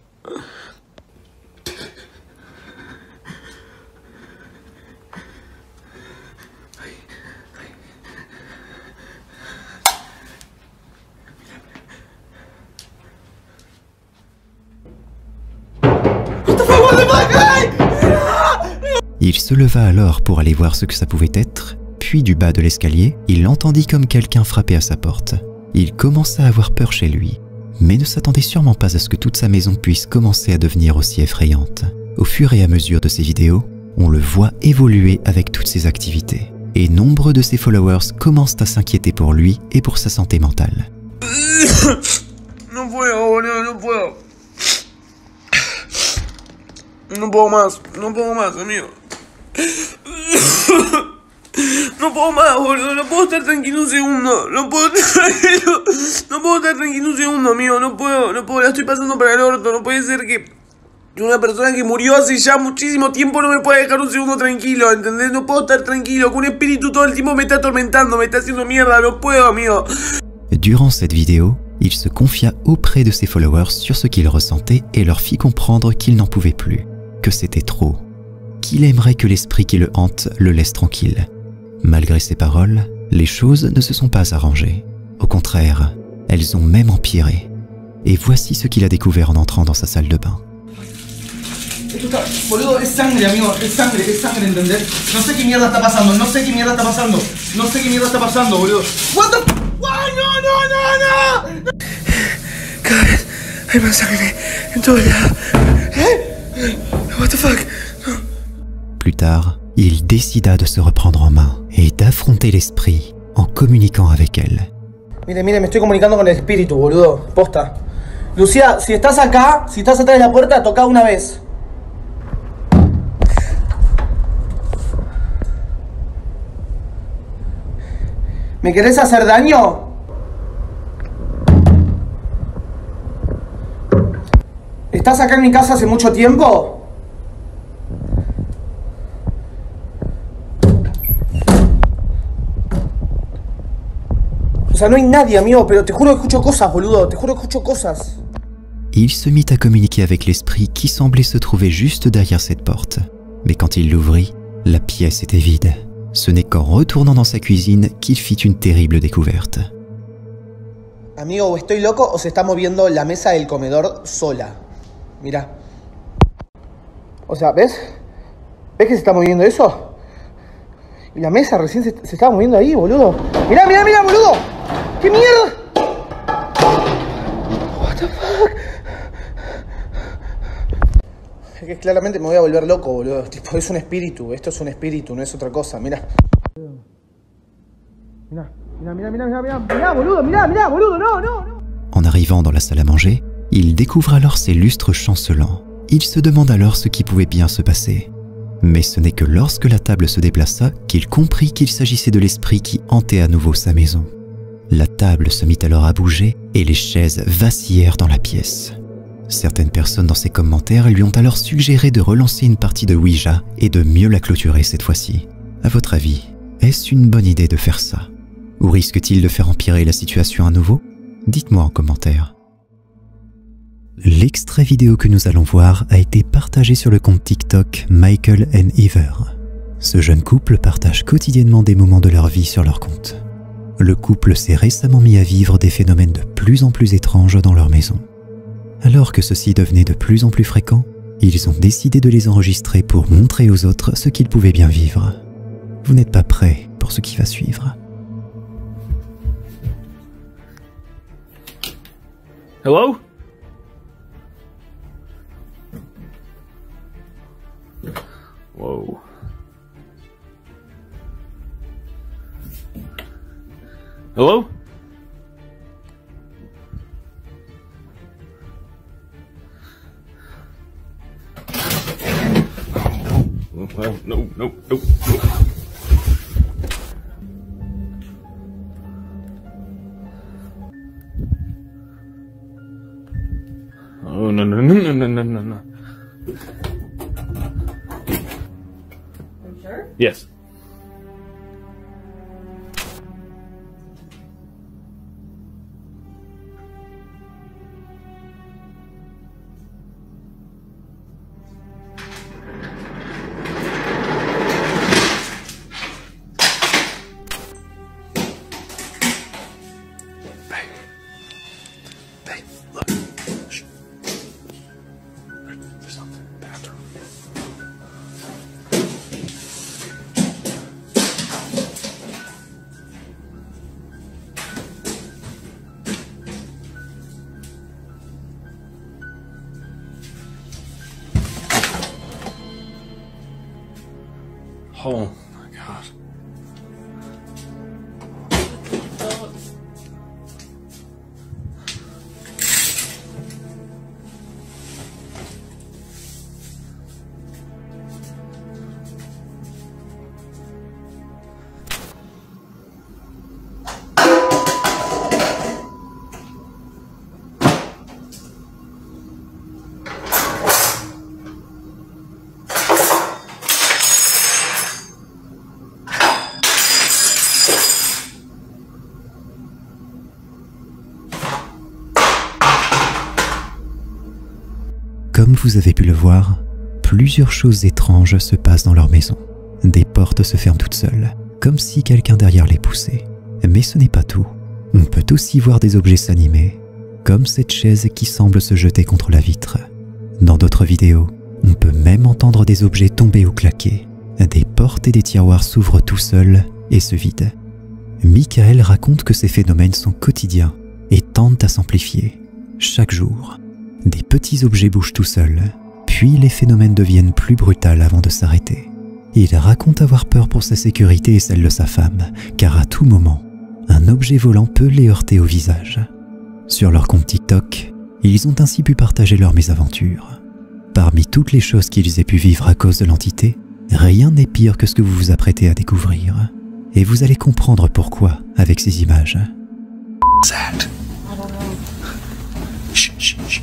Il se leva alors pour aller voir ce que ça pouvait être, puis du bas de l'escalier, il entendit comme quelqu'un frappait à sa porte. Il commença à avoir peur chez lui, mais ne s'attendait sûrement pas à ce que toute sa maison puisse commencer à devenir aussi effrayante. Au fur et à mesure de ses vidéos, on le voit évoluer avec toutes ses activités, et nombreux de ses followers commencent à s'inquiéter pour lui et pour sa santé mentale. No puedo, boludo, no puedo. No puedo más, amigo. No puedo más, boludo, no puedo estar tranquilo un segundo. No puedo estar tranquilo un segundo, amigo. No puedo, la estoy pasando para el orto. No puede ser que una persona que murió hace ya muchísimo tiempo no me pueda dejar un segundo tranquilo, ¿entendés? No puedo estar tranquilo, que un espíritu todo el tiempo me está atormentando, me está haciendo mierda, no puedo, amigo. Durant cette vidéo, il se confia auprès de ses followers sur ce qu'il ressentait et leur fit comprendre qu'il n'en pouvait plus, que c'était trop, qu'il aimerait que l'esprit qui le hante le laisse tranquille. Malgré ces paroles, les choses ne se sont pas arrangées. Au contraire, elles ont même empiré. Et voici ce qu'il a découvert en entrant dans sa salle de bain. Esto está, boludo, es sangre, amigo, es sangre, ¿entendés? No sé qué mierda está pasando, no sé qué mierda está pasando, boludo. What the... ¡Ay, no! Cada vez hay más sangre en todo el lado. What the fuck? No. Plus tard, il décida de se reprendre en main et d'affronter l'esprit en communiquant avec elle. Mire, me estoy comunicando con el espíritu, boludo, posta. Lucía, si estás acá, si estás atrás de la puerta, toca una vez. ¿Me querés hacer daño? ¿Estás acá en mi casa hace mucho tiempo? O sea, no hay nadie, amigo, pero te juro que escucho cosas, boludo. Te juro que escucho cosas. Il se mit à communiquer avec l'esprit qui semblait se trouver juste derrière cette porte. Mais quand il l'ouvrit, la pièce était vide. Ce n'est qu'en retournant dans sa cuisine qu'il fit une terrible découverte. Amigo, o estoy loco o se está moviendo la mesa del comedor sola. Mira. O sea, ¿ves? ¿Ves que se está moviendo eso? Y la mesa recién se estaba moviendo ahí, boludo. Mirá, boludo. ¿Qué mierda? What the fuck? Es que claramente me voy a volver loco, boludo. Tipo, es un espíritu. Esto es un espíritu, no es otra cosa. Mirá. Mirá, boludo, no. En arrivant dans la salle à manger, il découvre alors ses lustres chancelants. Il se demande alors ce qui pouvait bien se passer. Mais ce n'est que lorsque la table se déplaça qu'il comprit qu'il s'agissait de l'esprit qui hantait à nouveau sa maison. La table se mit alors à bouger et les chaises vacillèrent dans la pièce. Certaines personnes dans ses commentaires lui ont alors suggéré de relancer une partie de Ouija et de mieux la clôturer cette fois-ci. À votre avis, est-ce une bonne idée de faire ça? Ou risque-t-il de faire empirer la situation à nouveau? Dites-moi en commentaire. L'extrait vidéo que nous allons voir a été partagé sur le compte TikTok Michael and Ever. Ce jeune couple partage quotidiennement des moments de leur vie sur leur compte. Le couple s'est récemment mis à vivre des phénomènes de plus en plus étranges dans leur maison. Alors que ceci devenait de plus en plus fréquent, ils ont décidé de les enregistrer pour montrer aux autres ce qu'ils pouvaient bien vivre. Vous n'êtes pas prêts pour ce qui va suivre. Hello? Whoa. Hello? No. Oh, no. Are you sure? Yes. Babe, look. Shh. There's something in the bathroom. Oh my God. Comme vous avez pu le voir, plusieurs choses étranges se passent dans leur maison. Des portes se ferment toutes seules, comme si quelqu'un derrière les poussait. Mais ce n'est pas tout. On peut aussi voir des objets s'animer, comme cette chaise qui semble se jeter contre la vitre. Dans d'autres vidéos, on peut même entendre des objets tomber ou claquer. Des portes et des tiroirs s'ouvrent tout seuls et se vident. Michael raconte que ces phénomènes sont quotidiens et tendent à s'amplifier. Chaque jour, des petits objets bougent tout seuls, puis les phénomènes deviennent plus brutals avant de s'arrêter. Il raconte avoir peur pour sa sécurité et celle de sa femme, car à tout moment, un objet volant peut les heurter au visage. Sur leur compte TikTok, ils ont ainsi pu partager leurs mésaventures. Parmi toutes les choses qu'ils aient pu vivre à cause de l'entité, rien n'est pire que ce que vous vous apprêtez à découvrir. Et vous allez comprendre pourquoi avec ces images. Shh.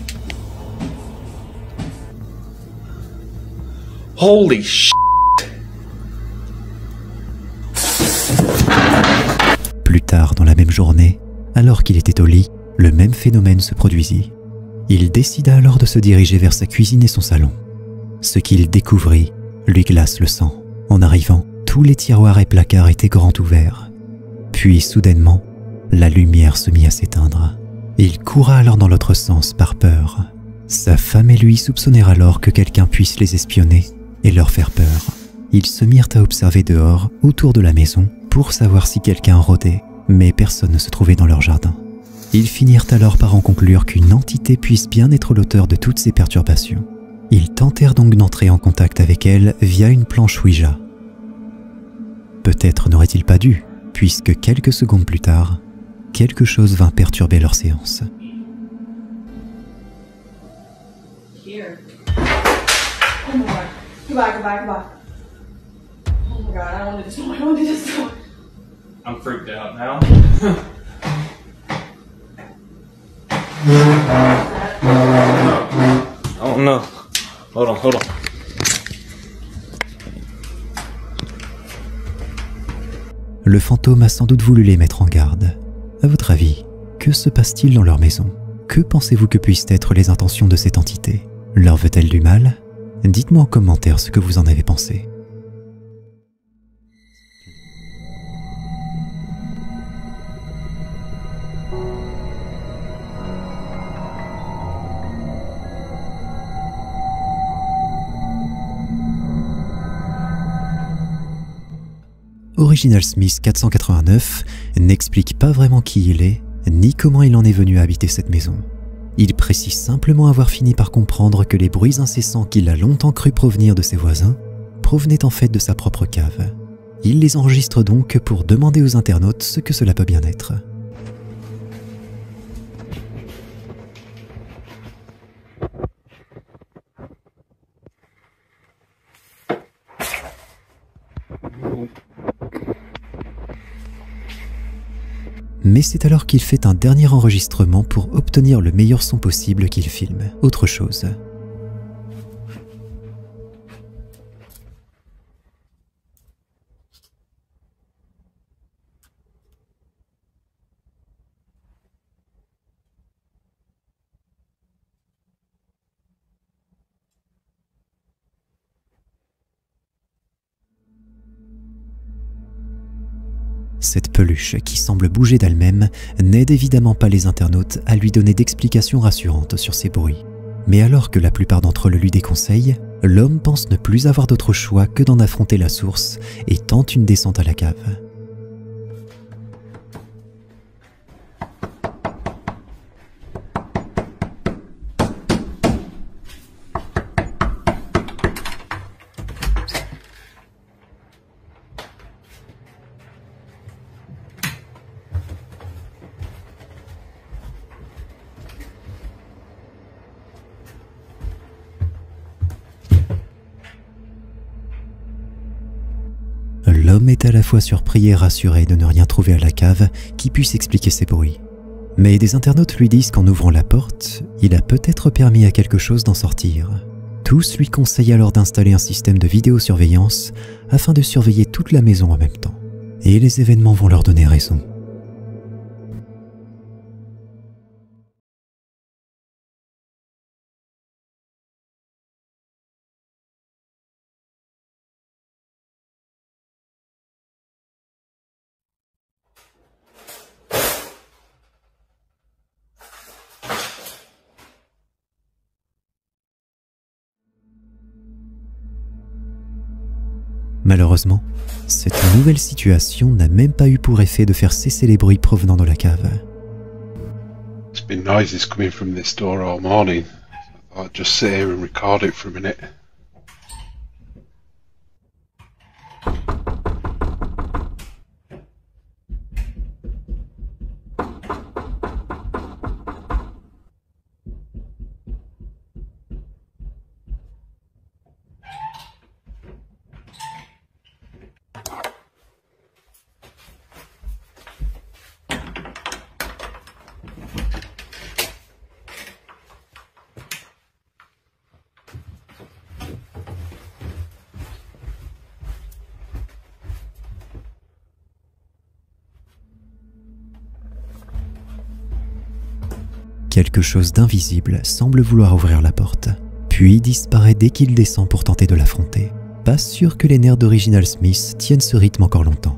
Holy shit. Plus tard dans la même journée, alors qu'il était au lit, le même phénomène se produisit. Il décida alors de se diriger vers sa cuisine et son salon. Ce qu'il découvrit lui glace le sang. En arrivant, tous les tiroirs et placards étaient grands ouverts. Puis soudainement, la lumière se mit à s'éteindre. Il coura alors dans l'autre sens par peur. Sa femme et lui soupçonnèrent alors que quelqu'un puisse les espionner et leur faire peur. Ils se mirent à observer dehors, autour de la maison, pour savoir si quelqu'un rôdait, mais personne ne se trouvait dans leur jardin. Ils finirent alors par en conclure qu'une entité puisse bien être l'auteur de toutes ces perturbations. Ils tentèrent donc d'entrer en contact avec elle via une planche Ouija. Peut-être n'aurait-il pas dû, puisque quelques secondes plus tard, quelque chose vint perturber leur séance. Here. Oh my God. Goodbye. Oh my God, I don't do this. I don't do this. I'm freaked out now. Oh no. Hold on, hold on. Le fantôme a sans doute voulu les mettre en garde. À votre avis, que se passe-t-il dans leur maison? Que pensez-vous que puissent être les intentions de cette entité? Leur veut-elle du mal? Dites-moi en commentaire ce que vous en avez pensé. Original Smith 489 n'explique pas vraiment qui il est, ni comment il en est venu à habiter cette maison. Il précise simplement avoir fini par comprendre que les bruits incessants qu'il a longtemps cru provenir de ses voisins provenaient en fait de sa propre cave. Il les enregistre donc pour demander aux internautes ce que cela peut bien être. Mais c'est alors qu'il fait un dernier enregistrement pour obtenir le meilleur son possible qu'il filme. Autre chose. Cette peluche, qui semble bouger d'elle-même, n'aide évidemment pas les internautes à lui donner d'explications rassurantes sur ces bruits. Mais alors que la plupart d'entre eux le lui déconseillent, l'homme pense ne plus avoir d'autre choix que d'en affronter la source et tente une descente à la cave. L'homme est à la fois surpris et rassuré de ne rien trouver à la cave qui puisse expliquer ces bruits. Mais des internautes lui disent qu'en ouvrant la porte, il a peut-être permis à quelque chose d'en sortir. Tous lui conseillent alors d'installer un système de vidéosurveillance afin de surveiller toute la maison en même temps. Et les événements vont leur donner raison. Malheureusement, cette nouvelle situation n'a même pas eu pour effet de faire cesser les bruits provenant de la cave. There's been noises coming from this door all morning. I thought I'd just sit here and record it for a minute. Quelque chose d'invisible semble vouloir ouvrir la porte, puis disparaît dès qu'il descend pour tenter de l'affronter. Pas sûr que les nerfs d'Original Smith tiennent ce rythme encore longtemps.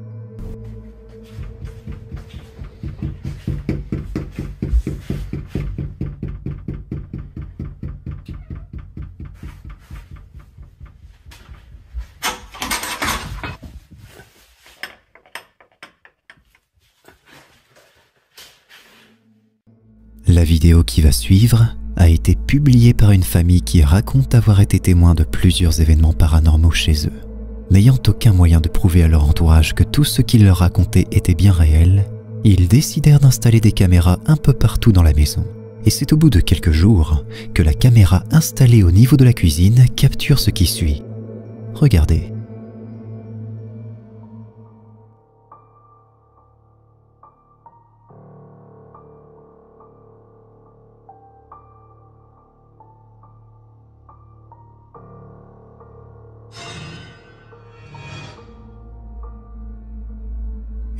La vidéo qui va suivre a été publiée par une famille qui raconte avoir été témoin de plusieurs événements paranormaux chez eux. N'ayant aucun moyen de prouver à leur entourage que tout ce qu'ils leur racontaient était bien réel, ils décidèrent d'installer des caméras un peu partout dans la maison. Et c'est au bout de quelques jours que la caméra installée au niveau de la cuisine capture ce qui suit. Regardez.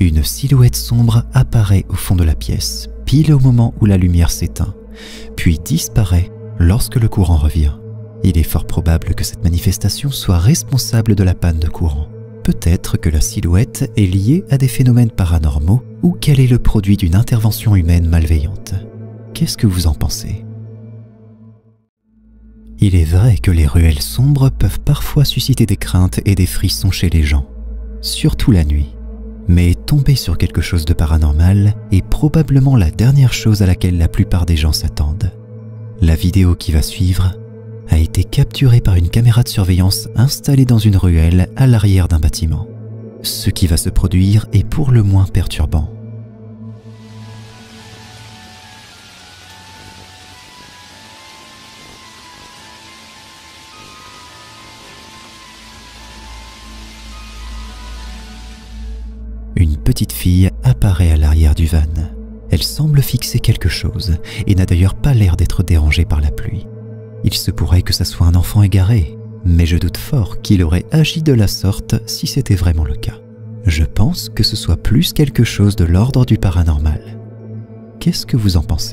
une silhouette sombre apparaît au fond de la pièce, pile au moment où la lumière s'éteint, puis disparaît lorsque le courant revient. Il est fort probable que cette manifestation soit responsable de la panne de courant. Peut-être que la silhouette est liée à des phénomènes paranormaux ou qu'elle est le produit d'une intervention humaine malveillante. Qu'est-ce que vous en pensez ? Il est vrai que les ruelles sombres peuvent parfois susciter des craintes et des frissons chez les gens, surtout la nuit. Mais tomber sur quelque chose de paranormal est probablement la dernière chose à laquelle la plupart des gens s'attendent. La vidéo qui va suivre a été capturée par une caméra de surveillance installée dans une ruelle à l'arrière d'un bâtiment. Ce qui va se produire est pour le moins perturbant. Une petite fille apparaît à l'arrière du van. Elle semble fixer quelque chose et n'a d'ailleurs pas l'air d'être dérangée par la pluie. Il se pourrait que ça soit un enfant égaré, mais je doute fort qu'il aurait agi de la sorte si c'était vraiment le cas. Je pense que ce soit plus quelque chose de l'ordre du paranormal. Qu'est-ce que vous en pensez ?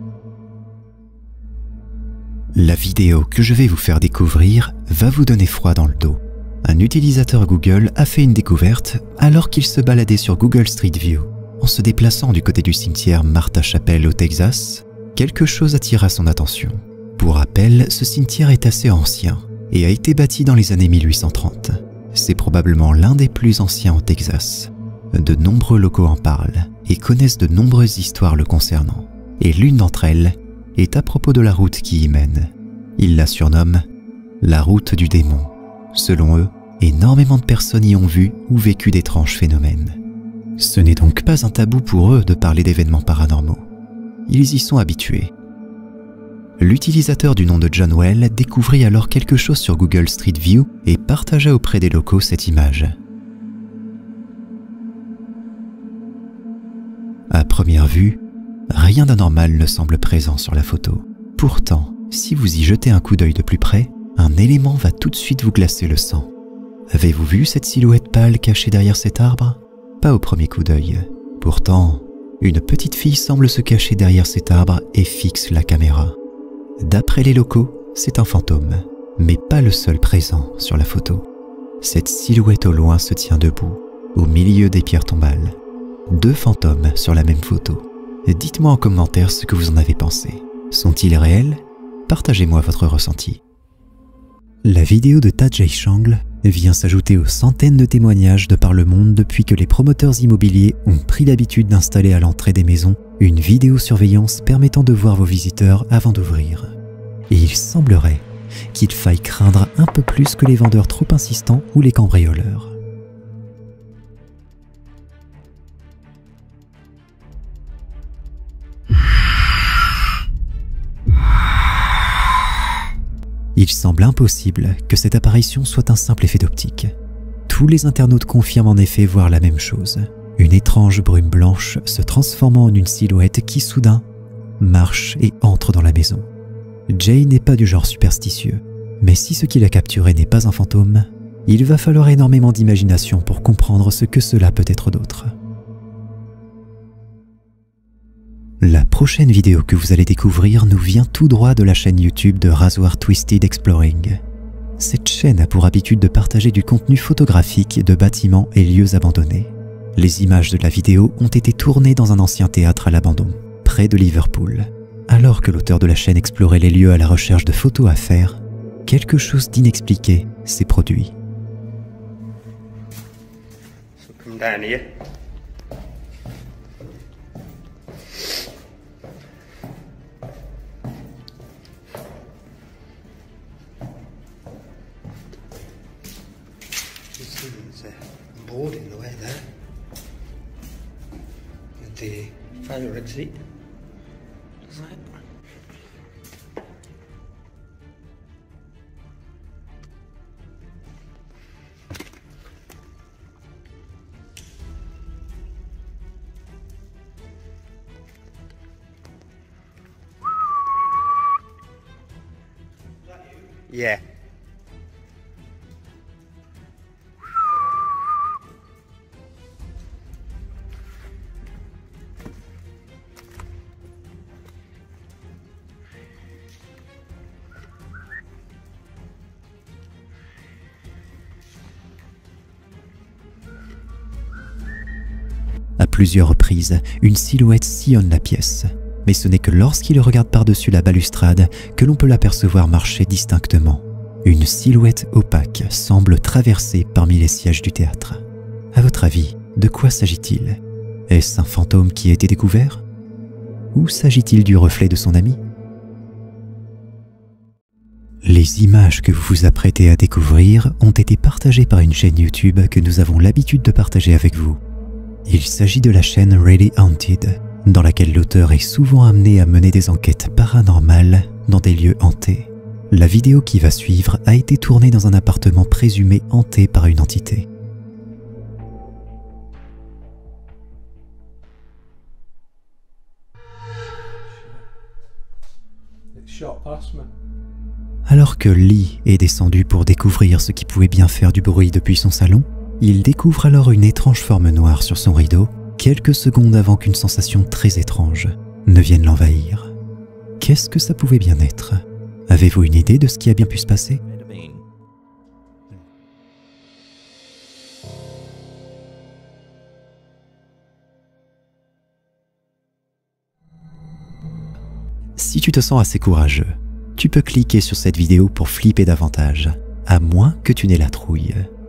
La vidéo que je vais vous faire découvrir va vous donner froid dans le dos. Un utilisateur Google a fait une découverte alors qu'il se baladait sur Google Street View. En se déplaçant du côté du cimetière Martha Chapel au Texas, quelque chose attira son attention. Pour rappel, ce cimetière est assez ancien et a été bâti dans les années 1830. C'est probablement l'un des plus anciens au Texas. De nombreux locaux en parlent et connaissent de nombreuses histoires le concernant. Et l'une d'entre elles est à propos de la route qui y mène. Ils la surnomment la route du démon. Selon eux, énormément de personnes y ont vu ou vécu d'étranges phénomènes. Ce n'est donc pas un tabou pour eux de parler d'événements paranormaux. Ils y sont habitués. L'utilisateur du nom de John Well découvrit alors quelque chose sur Google Street View et partagea auprès des locaux cette image. À première vue, rien d'anormal ne semble présent sur la photo. Pourtant, si vous y jetez un coup d'œil de plus près, un élément va tout de suite vous glacer le sang. Avez-vous vu cette silhouette pâle cachée derrière cet arbre ? Pas au premier coup d'œil. Pourtant, une petite fille semble se cacher derrière cet arbre et fixe la caméra. D'après les locaux, c'est un fantôme, mais pas le seul présent sur la photo. Cette silhouette au loin se tient debout, au milieu des pierres tombales. 2 fantômes sur la même photo. Dites-moi en commentaire ce que vous en avez pensé. Sont-ils réels ? Partagez-moi votre ressenti. La vidéo de Tajay Chang vient s'ajouter aux centaines de témoignages de par le monde depuis que les promoteurs immobiliers ont pris l'habitude d'installer à l'entrée des maisons une vidéosurveillance permettant de voir vos visiteurs avant d'ouvrir. Et il semblerait qu'il faille craindre un peu plus que les vendeurs trop insistants ou les cambrioleurs. Il semble impossible que cette apparition soit un simple effet d'optique. Tous les internautes confirment en effet voir la même chose. Une étrange brume blanche se transformant en une silhouette qui soudain marche et entre dans la maison. Jay n'est pas du genre superstitieux, mais si ce qu'il a capturé n'est pas un fantôme, il va falloir énormément d'imagination pour comprendre ce que cela peut être d'autre. La prochaine vidéo que vous allez découvrir nous vient tout droit de la chaîne YouTube de Rasoir Twisted Exploring. Cette chaîne a pour habitude de partager du contenu photographique de bâtiments et lieux abandonnés. Les images de la vidéo ont été tournées dans un ancien théâtre à l'abandon, près de Liverpool. Alors que l'auteur de la chaîne explorait les lieux à la recherche de photos à faire, quelque chose d'inexpliqué s'est produit. Board in the way there. And the fire exit. Right. Yeah. plusieurs reprises, une silhouette sillonne la pièce. Mais ce n'est que lorsqu'il regarde par-dessus la balustrade que l'on peut l'apercevoir marcher distinctement. Une silhouette opaque semble traverser parmi les sièges du théâtre. À votre avis, de quoi s'agit-il? Est-ce un fantôme qui a été découvert? Ou s'agit-il du reflet de son ami? Les images que vous vous apprêtez à découvrir ont été partagées par une chaîne YouTube que nous avons l'habitude de partager avec vous. Il s'agit de la chaîne Really Haunted, dans laquelle l'auteur est souvent amené à mener des enquêtes paranormales dans des lieux hantés. La vidéo qui va suivre a été tournée dans un appartement présumé hanté par une entité. Alors que Lee est descendu pour découvrir ce qui pouvait bien faire du bruit depuis son salon, il découvre alors une étrange forme noire sur son rideau, quelques secondes avant qu'une sensation très étrange ne vienne l'envahir. Qu'est-ce que ça pouvait bien être? Avez-vous une idée de ce qui a bien pu se passer? Si tu te sens assez courageux, tu peux cliquer sur cette vidéo pour flipper davantage, à moins que tu n'aies la trouille.